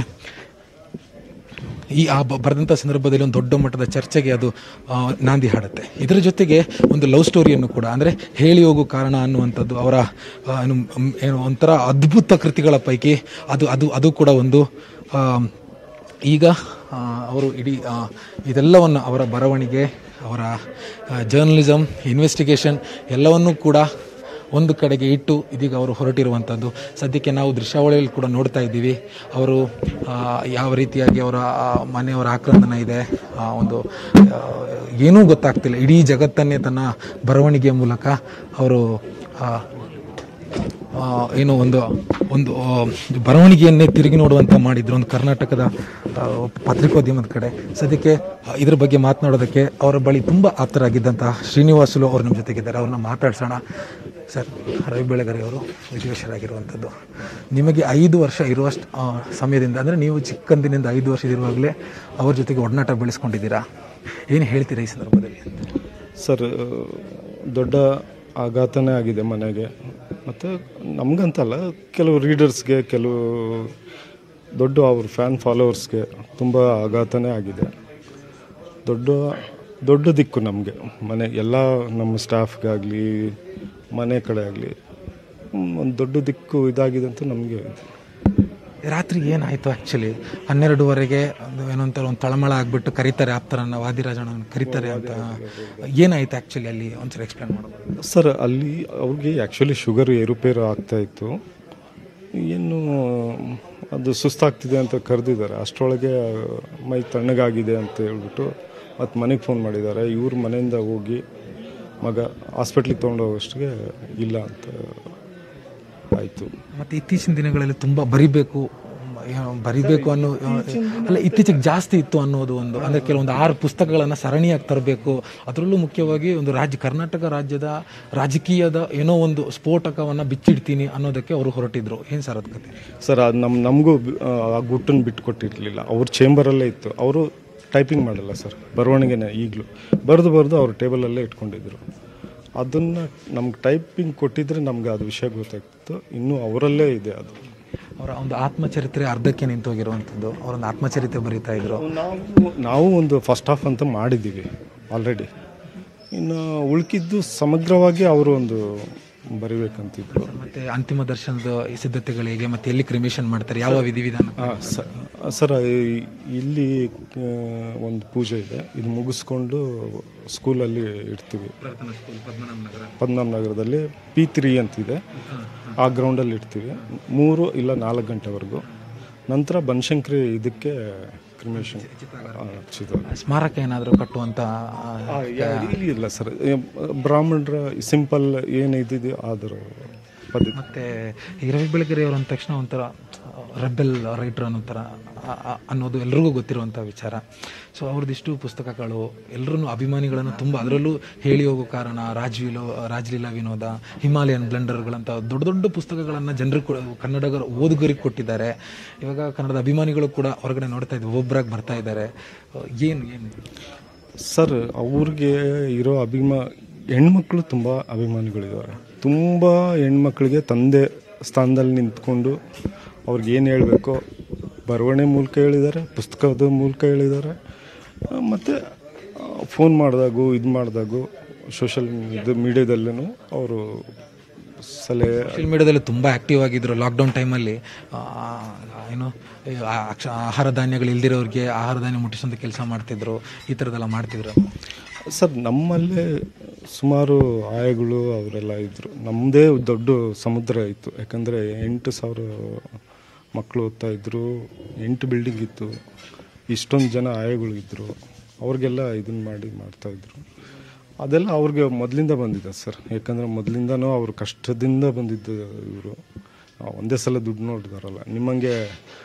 S4: ಬರೆದಂಥ ಸಂದರ್ಭದಲ್ಲಿ ಒಂದು ದೊಡ್ಡ ಮಟ್ಟದ ಚರ್ಚೆಗೆ ಅದು ನಾಂದಿ ಹಾಡುತ್ತೆ. ಇದರ ಜೊತೆಗೆ ಒಂದು ಲವ್ ಸ್ಟೋರಿಯನ್ನು ಕೂಡ ಅಂದರೆ ಹೇಳಿ ಹೋಗು ಕಾರಣ ಅನ್ನುವಂಥದ್ದು ಅವರ ಒಂಥರ ಅದ್ಭುತ ಕೃತಿಗಳ ಪೈಕಿ ಅದು ಕೂಡ ಒಂದು. ಈಗ ಅವರು ಇಡೀ ಇದೆಲ್ಲವನ್ನು ಅವರ ಬರವಣಿಗೆ, ಅವರ ಜರ್ನಲಿಸಮ್, ಇನ್ವೆಸ್ಟಿಗೇಷನ್ ಎಲ್ಲವನ್ನೂ ಕೂಡ ಒಂದು ಕಡೆಗೆ ಇಟ್ಟು ಇದೀಗ ಅವರು ಹೊರಟಿರುವಂಥದ್ದು. ಸದ್ಯಕ್ಕೆ ನಾವು ದೃಶ್ಯಾವಳಿಯಲ್ಲಿ ಕೂಡ ನೋಡ್ತಾ ಇದ್ದೀವಿ ಅವರು ಯಾವ ರೀತಿಯಾಗಿ ಅವರ ಮನೆಯವರ ಆಕ್ರಂದನ ಇದೆ. ಏನೂ ಗೊತ್ತಾಗ್ತಿಲ್ಲ. ಇಡೀ ಜಗತ್ತನ್ನೇ ತನ್ನ ಬರವಣಿಗೆಯ ಮೂಲಕ ಅವರು ಒಂದು ಬರವಣಿಗೆಯನ್ನೇ ತಿರುಗಿ ನೋಡುವಂತ ಮಾಡಿದ್ರು ಒಂದು ಕರ್ನಾಟಕದ ಪತ್ರಿಕೋದ್ಯಮದ ಕಡೆ. ಸದ್ಯಕ್ಕೆ ಇದ್ರ ಬಗ್ಗೆ ಮಾತನಾಡೋದಕ್ಕೆ ಅವರ ಬಳಿ ತುಂಬ ಆಪ್ತರಾಗಿದ್ದಂತಹ ಶ್ರೀನಿವಾಸುಲು ಅವರು ನಮ್ಮ ಜೊತೆಗಿದ್ದಾರೆ. ಅವ್ರನ್ನ ಮಾತಾಡ್ಸೋಣ. ಸರ್, ರವಿ ಬೆಳಗೆರೆ ಅವರು ವಿಧಿವಶರಾಗಿರುವಂಥದ್ದು ನಿಮಗೆ 5 ವರ್ಷ ಇರುವಷ್ಟು ಸಮಯದಿಂದ, ಅಂದರೆ ನೀವು ಚಿಕ್ಕಂದಿನಿಂದ 5 ವರ್ಷದಿರುವಾಗಲೇ ಅವ್ರ ಜೊತೆಗೆ ಒಡನಾಟ ಬೆಳೆಸ್ಕೊಂಡಿದ್ದೀರಾ. ಏನು ಹೇಳ್ತೀರಾ ಈ ಸಂದರ್ಭದಲ್ಲಿ?
S2: ಸರ್, ದೊಡ್ಡ ಆಘಾತನೇ ಆಗಿದೆ ಮನೆಗೆ. ಮತ್ತು ನಮಗಂತಲ್ಲ, ಕೆಲವು ರೀಡರ್ಸ್ಗೆ, ಕೆಲವು ದೊಡ್ಡ ಅವ್ರ ಫ್ಯಾನ್ ಫಾಲೋವರ್ಸ್ಗೆ ತುಂಬ ಆಘಾತನೇ ಆಗಿದೆ. ದೊಡ್ಡ ದಿಕ್ಕು ನಮಗೆ ಮನೆ, ಎಲ್ಲ ನಮ್ಮ ಸ್ಟಾಫ್ಗಾಗಲಿ ಮನೆ ಕಡೆ ಆಗಲಿ ಒಂದು ದೊಡ್ಡ ದಿಕ್ಕು ಇದಾಗಿದೆ ಅಂತ ನಮಗೆ.
S4: ರಾತ್ರಿ ಏನಾಯಿತು ಆ್ಯಕ್ಚುಲಿ? 12ವರೆಗೆ ಏನಂತಾರೆ, ಒಂದು ತಳಮಳ ಆಗಿಬಿಟ್ಟು ಕರೀತಾರೆ ಆಪ್ತರನ್ನ, ವಾದಿರಾಜಣ್ಣನ ಕರೀತಾರೆ ಅಂತ. ಏನಾಯಿತು ಆ್ಯಕ್ಚುಲಿ ಅಲ್ಲಿ? ಒಂದ್ಸರಿ ಎಕ್ಸ್ಪ್ಲೇನ್ ಮಾಡೋದು.
S2: ಸರ್, ಅಲ್ಲಿ ಅವ್ರಿಗೆ ಆ್ಯಕ್ಚುಲಿ ಶುಗರ್ ಏರುಪೇರು ಆಗ್ತಾಯಿತ್ತು. ಏನು ಅದು ಸುಸ್ತಾಗ್ತಿದೆ ಅಂತ ಕರೆದಿದ್ದಾರೆ. ಅಷ್ಟರೊಳಗೆ ಮೈ ತಣ್ಣಗಾಗಿದೆ ಅಂತ ಹೇಳ್ಬಿಟ್ಟು ಮತ್ತು ಮನೆಗೆ ಫೋನ್ ಮಾಡಿದ್ದಾರೆ. ಇವ್ರ ಮನೆಯಿಂದ ಹೋಗಿ ಮಗ ಹಾಸ್ಪಿಟ್ಲಿಗೆ ತೊಗೊಂಡೋಗೋಷ್ಟಿಗೆ ಇಲ್ಲ ಅಂತ ಆಯಿತು.
S4: ಮತ್ತು ಇತ್ತೀಚಿನ ದಿನಗಳಲ್ಲಿ ತುಂಬ ಬರಿಬೇಕು, ಬರಿಬೇಕು ಅನ್ನೋ ಅಲ್ಲ ಇತ್ತೀಚೆಗೆ ಜಾಸ್ತಿ ಇತ್ತು ಅನ್ನೋದು ಒಂದು, ಅಂದರೆ ಕೆಲವೊಂದು 6 ಪುಸ್ತಕಗಳನ್ನು ಸರಣಿಯಾಗಿ ತರಬೇಕು, ಅದರಲ್ಲೂ ಮುಖ್ಯವಾಗಿ ಒಂದು ಕರ್ನಾಟಕ ರಾಜ್ಯದ ರಾಜಕೀಯದ ಏನೋ ಒಂದು ಸ್ಫೋಟಕವನ್ನು ಬಿಚ್ಚಿಡ್ತೀನಿ ಅನ್ನೋದಕ್ಕೆ ಅವರು ಹೊರಟಿದ್ರು. ಏನು ಸರ್ ಅದು ಕತೆ?
S2: ಸರ್ ಅದು ನಮಗೂ ಆ ಗುಟ್ಟನ್ನು ಬಿಟ್ಟುಕೊಟ್ಟಿರಲಿಲ್ಲ. ಅವ್ರ ಚೇಂಬರಲ್ಲೇ ಇತ್ತು. ಅವರು ಟೈಪಿಂಗ್ ಮಾಡಲ್ಲ ಸರ್, ಬರವಣಿಗೆನೇ ಈಗಲೂ ಬರೆದು ಅವ್ರ ಟೇಬಲಲ್ಲೇ ಇಟ್ಕೊಂಡಿದ್ರು. ಅದನ್ನು ನಮ್ಗೆ ಟೈಪಿಂಗ್ ಕೊಟ್ಟಿದ್ರೆ ನಮ್ಗೆ ಅದು ವಿಷಯ ಗೊತ್ತಾಗ್ತಿತ್ತು. ಇನ್ನೂ ಅವರಲ್ಲೇ ಇದೆ ಅದು.
S4: ಅವರ ಒಂದು ಆತ್ಮಚರಿತ್ರೆ ಅರ್ಧಕ್ಕೆ ನಿಂತೋಗಿರುವಂಥದ್ದು, ಅವರೊಂದು ಆತ್ಮಚರಿತ್ರೆ ಬರೀತಾ ಇದ್ರು.
S2: ನಾವು ಒಂದು ಫಸ್ಟ್ ಹಾಫ್ ಅಂತ ಮಾಡಿದ್ದೀವಿ ಆಲ್ರೆಡಿ. ಇನ್ನು ಉಳ್ಕಿದ್ದು ಸಮಗ್ರವಾಗಿ ಅವರು ಒಂದು ಬರಿಬೇಕಂತಿದ್ರು.
S4: ಮತ್ತು ಅಂತಿಮ ದರ್ಶನದ ಸಿದ್ಧತೆಗಳಿಗೆ ಮತ್ತು ಎಲ್ಲಿ ಕ್ರಿಮೇಷನ್ ಮಾಡ್ತಾರೆ, ಯಾವ ವಿಧಿವಿಧಾನ?
S2: ಸರ್ ಇಲ್ಲಿ ಒಂದು ಪೂಜೆ ಇದೆ, ಇದು ಮುಗಿಸ್ಕೊಂಡು ಸ್ಕೂಲಲ್ಲಿ ಇಡ್ತೀವಿ. ಪದ್ಮನಾಭ ನಗರದಲ್ಲಿ P3 ಅಂತಿದೆ, ಆ ಗ್ರೌಂಡಲ್ಲಿ ಇಡ್ತೀವಿ 3 ಇಲ್ಲ 4 ಗಂಟೆವರೆಗೂ. ನಂತರ ಬನಶಂಕರಿ ಇದಕ್ಕೆ ಕ್ರಿಮೇಷನ್
S4: ಸ್ಮಾರಕ ಏನಾದರೂ ಕಟ್ಟುವಂಥ
S2: ಇಲ್ಲ ಸರ್. ಬ್ರಾಹ್ಮಣರ ಸಿಂಪಲ್ ಏನಿದೆಯೋ ಅದರ ಪದ್ಧತಿ.
S4: ಮತ್ತು ಈ ರವಿ ಬೆಳಗೆರೆ ಅವರು ಅಂದ ತಕ್ಷಣ ಒಂಥರ ರೆಬೆಲ್ ರೈಟರ್ ಅನ್ನೋ ಅನ್ನೋದು ಎಲ್ರಿಗೂ ಗೊತ್ತಿರುವಂಥ ವಿಚಾರ. ಸೊ ಅವ್ರದ್ದಿಷ್ಟು ಪುಸ್ತಕಗಳು ಎಲ್ಲರೂ ಅಭಿಮಾನಿಗಳನ್ನು ತುಂಬ, ಅದರಲ್ಲೂ ಹೇಳಿ ಹೋಗೋ ಕಾರಣ, ರಾಜಲೀಲಾ ವಿನೋದ, ಹಿಮಾಲಯನ್ ಬ್ಲೆಂಡರ್ಗಳಂಥ ದೊಡ್ಡ ದೊಡ್ಡ ಪುಸ್ತಕಗಳನ್ನು ಜನರು ಕನ್ನಡಗರ ಓದುಗರಿಗೆ ಕೊಟ್ಟಿದ್ದಾರೆ. ಇವಾಗ ಕನ್ನಡದ ಅಭಿಮಾನಿಗಳು ಕೂಡ ಹೊರಗಡೆ ನೋಡ್ತಾ ಇದ್ವಿ, ಒಬ್ಬರಾಗಿ ಬರ್ತಾ ಇದ್ದಾರೆ. ಏನು
S2: ಸರ್ ಅವ್ರಿಗೆ ಇರೋ ಹೆಣ್ಮಕ್ಳು ತುಂಬ ಅಭಿಮಾನಿಗಳಿದ್ದಾರೆ. ತುಂಬ ಹೆಣ್ಮಕ್ಳಿಗೆ ತಂದೆ ಸ್ಥಾನದಲ್ಲಿ ನಿಂತ್ಕೊಂಡು ಅವ್ರಿಗೆ ಏನು ಹೇಳಬೇಕೋ ಬರವಣೆ ಮೂಲಕ ಹೇಳಿದ್ದಾರೆ, ಪುಸ್ತಕದ ಮೂಲಕ ಹೇಳಿದ್ದಾರೆ. ಮತ್ತು ಫೋನ್ ಮಾಡಿದಾಗೂ ಇದು ಮಾಡಿದಾಗೂ ಸೋಷಿಯಲ್ ಮೀಡಿಯಾದಲ್ಲೂ ಅವರು
S4: ಸೋಷಿಯಲ್ ಮೀಡಿಯಾದಲ್ಲಿ ತುಂಬ ಆ್ಯಕ್ಟಿವ್ ಆಗಿದ್ದರು. ಲಾಕ್ಡೌನ್ ಟೈಮಲ್ಲಿ ಏನು ಆಹಾರ ಧಾನ್ಯಗಳು ಇಲ್ದಿರೋರಿಗೆ ಆಹಾರ ಧಾನ್ಯ ಮುಟ್ಟಿಸೋಂಥ ಕೆಲಸ ಮಾಡ್ತಿದ್ರು, ಈ ಥರದ್ದೆಲ್ಲ ಮಾಡ್ತಿದ್ರು.
S2: ಸರ್ ನಮ್ಮಲ್ಲೇ ಸುಮಾರು ಆಯಗಳು ಅವರೆಲ್ಲ ಇದ್ದರು. ನಮ್ಮದೇ ದೊಡ್ಡ ಸಮುದ್ರ ಇತ್ತು. ಯಾಕಂದರೆ 8,000 ಮಕ್ಕಳು ಓದ್ತಾ ಇದ್ದರು, 8 ಬಿಲ್ಡಿಂಗ್ ಇತ್ತು, ಇಷ್ಟೊಂದು ಜನ ಆಯಗಳಿದ್ದರು. ಅವ್ರಿಗೆಲ್ಲ ಇದನ್ನು ಮಾಡ್ತಾಯಿದ್ರು. ಅದೆಲ್ಲ ಅವ್ರಿಗೆ ಮೊದಲಿಂದ ಬಂದಿದೆ ಸರ್. ಯಾಕಂದರೆ ಮೊದಲಿಂದನೂ ಅವರು ಕಷ್ಟದಿಂದ ಬಂದಿದ್ದು ಇವರು. ಒಂದೇ ಸಲ ದುಡ್ಡು ನೋಡಿದಾರಲ್ಲ, ನಿಮ್ಮಂಗೆ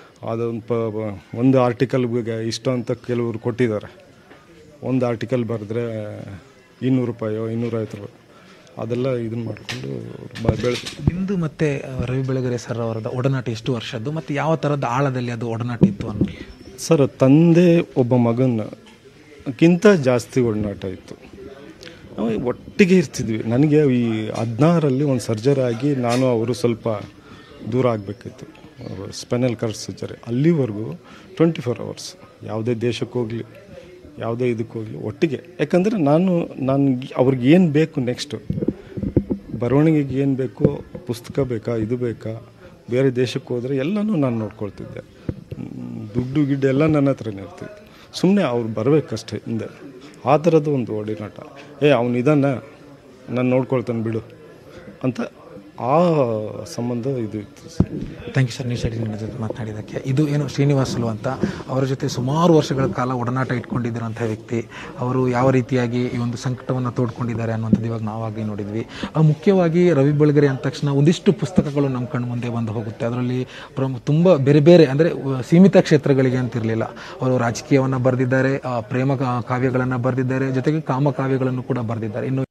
S2: ಒಂದು ಆರ್ಟಿಕಲ್ಗೆ ಇಷ್ಟು ಅಂತ ಕೆಲವರು ಕೊಟ್ಟಿದ್ದಾರೆ. ಒಂದು ಆರ್ಟಿಕಲ್ ಬರೆದ್ರೆ 200 ರೂಪಾಯೋ 250 ರೂಪಾಯಿ ಅದೆಲ್ಲ ಇದನ್ನು ಮಾಡಿಕೊಂಡು
S4: ನಿಮ್ಮದು ಮತ್ತು ರವಿ ಬೆಳಗೆರೆ ಸರ್ ಅವರದ ಒಡನಾಟ ಎಷ್ಟು ವರ್ಷದ್ದು ಮತ್ತು ಯಾವ ಥರದ ಆಳದಲ್ಲಿ ಅದು ಒಡನಾಟ ಇತ್ತು ಅನ್ನೋದು?
S2: ಸರ್ ತಂದೆ ಒಬ್ಬ ಮಗನಕ್ಕಿಂತ ಜಾಸ್ತಿ ಒಡನಾಟ ಇತ್ತು. ನಾವು ಒಟ್ಟಿಗೆ ಇರ್ತಿದ್ವಿ. ನನಗೆ ಈ 16ರಲ್ಲಿ ಒಂದು ಸರ್ಜರಿ ಆಗಿ ನಾನು ಅವರು ಸ್ವಲ್ಪ ದೂರ ಆಗಬೇಕಿತ್ತು, ಸ್ಪೈನಲ್ ಕಾರ್ಡ್ ಸರ್ಜರಿ. ಅಲ್ಲಿವರೆಗೂ 24 hours ಯಾವುದೇ ದೇಶಕ್ಕೆ ಹೋಗಲಿ, ಯಾವುದೇ ಇದಕ್ಕೆ ಹೋಗಲಿ ಒಟ್ಟಿಗೆ. ಯಾಕಂದರೆ ನಾನು ಅವ್ರಿಗೆ ಏನು ಬೇಕು, ನೆಕ್ಸ್ಟು ಬರವಣಿಗೆಗೆ ಏನು ಬೇಕು, ಪುಸ್ತಕ ಬೇಕಾ, ಇದು ಬೇಕಾ, ಬೇರೆ ದೇಶಕ್ಕೆ ಹೋದರೆ ಎಲ್ಲನೂ ನಾನು ನೋಡ್ಕೊಳ್ತಿದ್ದೆ. ದುಡ್ಡು ಗಿಡ್ಡು ಎಲ್ಲ ನನ್ನ ಹತ್ರನೇ ಇರ್ತಿತ್ತು. ಸುಮ್ಮನೆ ಅವ್ರು ಬರಬೇಕಷ್ಟೇ ಹಿಂದೆ. ಆ ಥರದ್ದು ಒಂದು ಒಡನಾಟ. ಅವನಿದಾನ, ನಾನು ನೋಡ್ಕೊಳ್ತಾನೆ ಬಿಡು ಅಂತ ಆ ಸಂಬಂಧ ಇದು ಇತ್ತು.
S4: ಥ್ಯಾಂಕ್ ಯು ಸರ್, News18 ಜೊತೆ ಮಾತನಾಡಿದ್ದಕ್ಕೆ. ಇದು ಏನು ಶ್ರೀನಿವಾಸುಲು ಅಂತ, ಅವರ ಜೊತೆ ಸುಮಾರು ವರ್ಷಗಳ ಕಾಲ ಒಡನಾಟ ಇಟ್ಕೊಂಡಿದ್ದಿರೋಂಥ ವ್ಯಕ್ತಿ. ಅವರು ಯಾವ ರೀತಿಯಾಗಿ ಈ ಒಂದು ಸಂಕಟವನ್ನು ತೋಡ್ಕೊಂಡಿದ್ದಾರೆ ಅನ್ನುವಂಥದ್ದು ಇವಾಗ ನಾವಾಗಿ ನೋಡಿದ್ವಿ. ಮುಖ್ಯವಾಗಿ ರವಿ ಬೆಳಗೆರೆ ಅಂದ ತಕ್ಷಣ ಒಂದಿಷ್ಟು ಪುಸ್ತಕಗಳು ನಮ್ಮ ಕಣ್ಣು ಮುಂದೆ ಬಂದು ಹೋಗುತ್ತೆ. ಅದರಲ್ಲಿ ತುಂಬ ಬೇರೆ ಬೇರೆ, ಅಂದರೆ ಸೀಮಿತ ಕ್ಷೇತ್ರಗಳಿಗೆ ಅಂತಿರಲಿಲ್ಲ. ಅವರು ರಾಜಕೀಯವನ್ನು ಬರೆದಿದ್ದಾರೆ, ಪ್ರೇಮ ಕಾವ್ಯಗಳನ್ನು ಬರೆದಿದ್ದಾರೆ, ಜೊತೆಗೆ ಕಾಮಕಾವ್ಯಗಳನ್ನು ಕೂಡ ಬರೆದಿದ್ದಾರೆ. ಇನ್ನು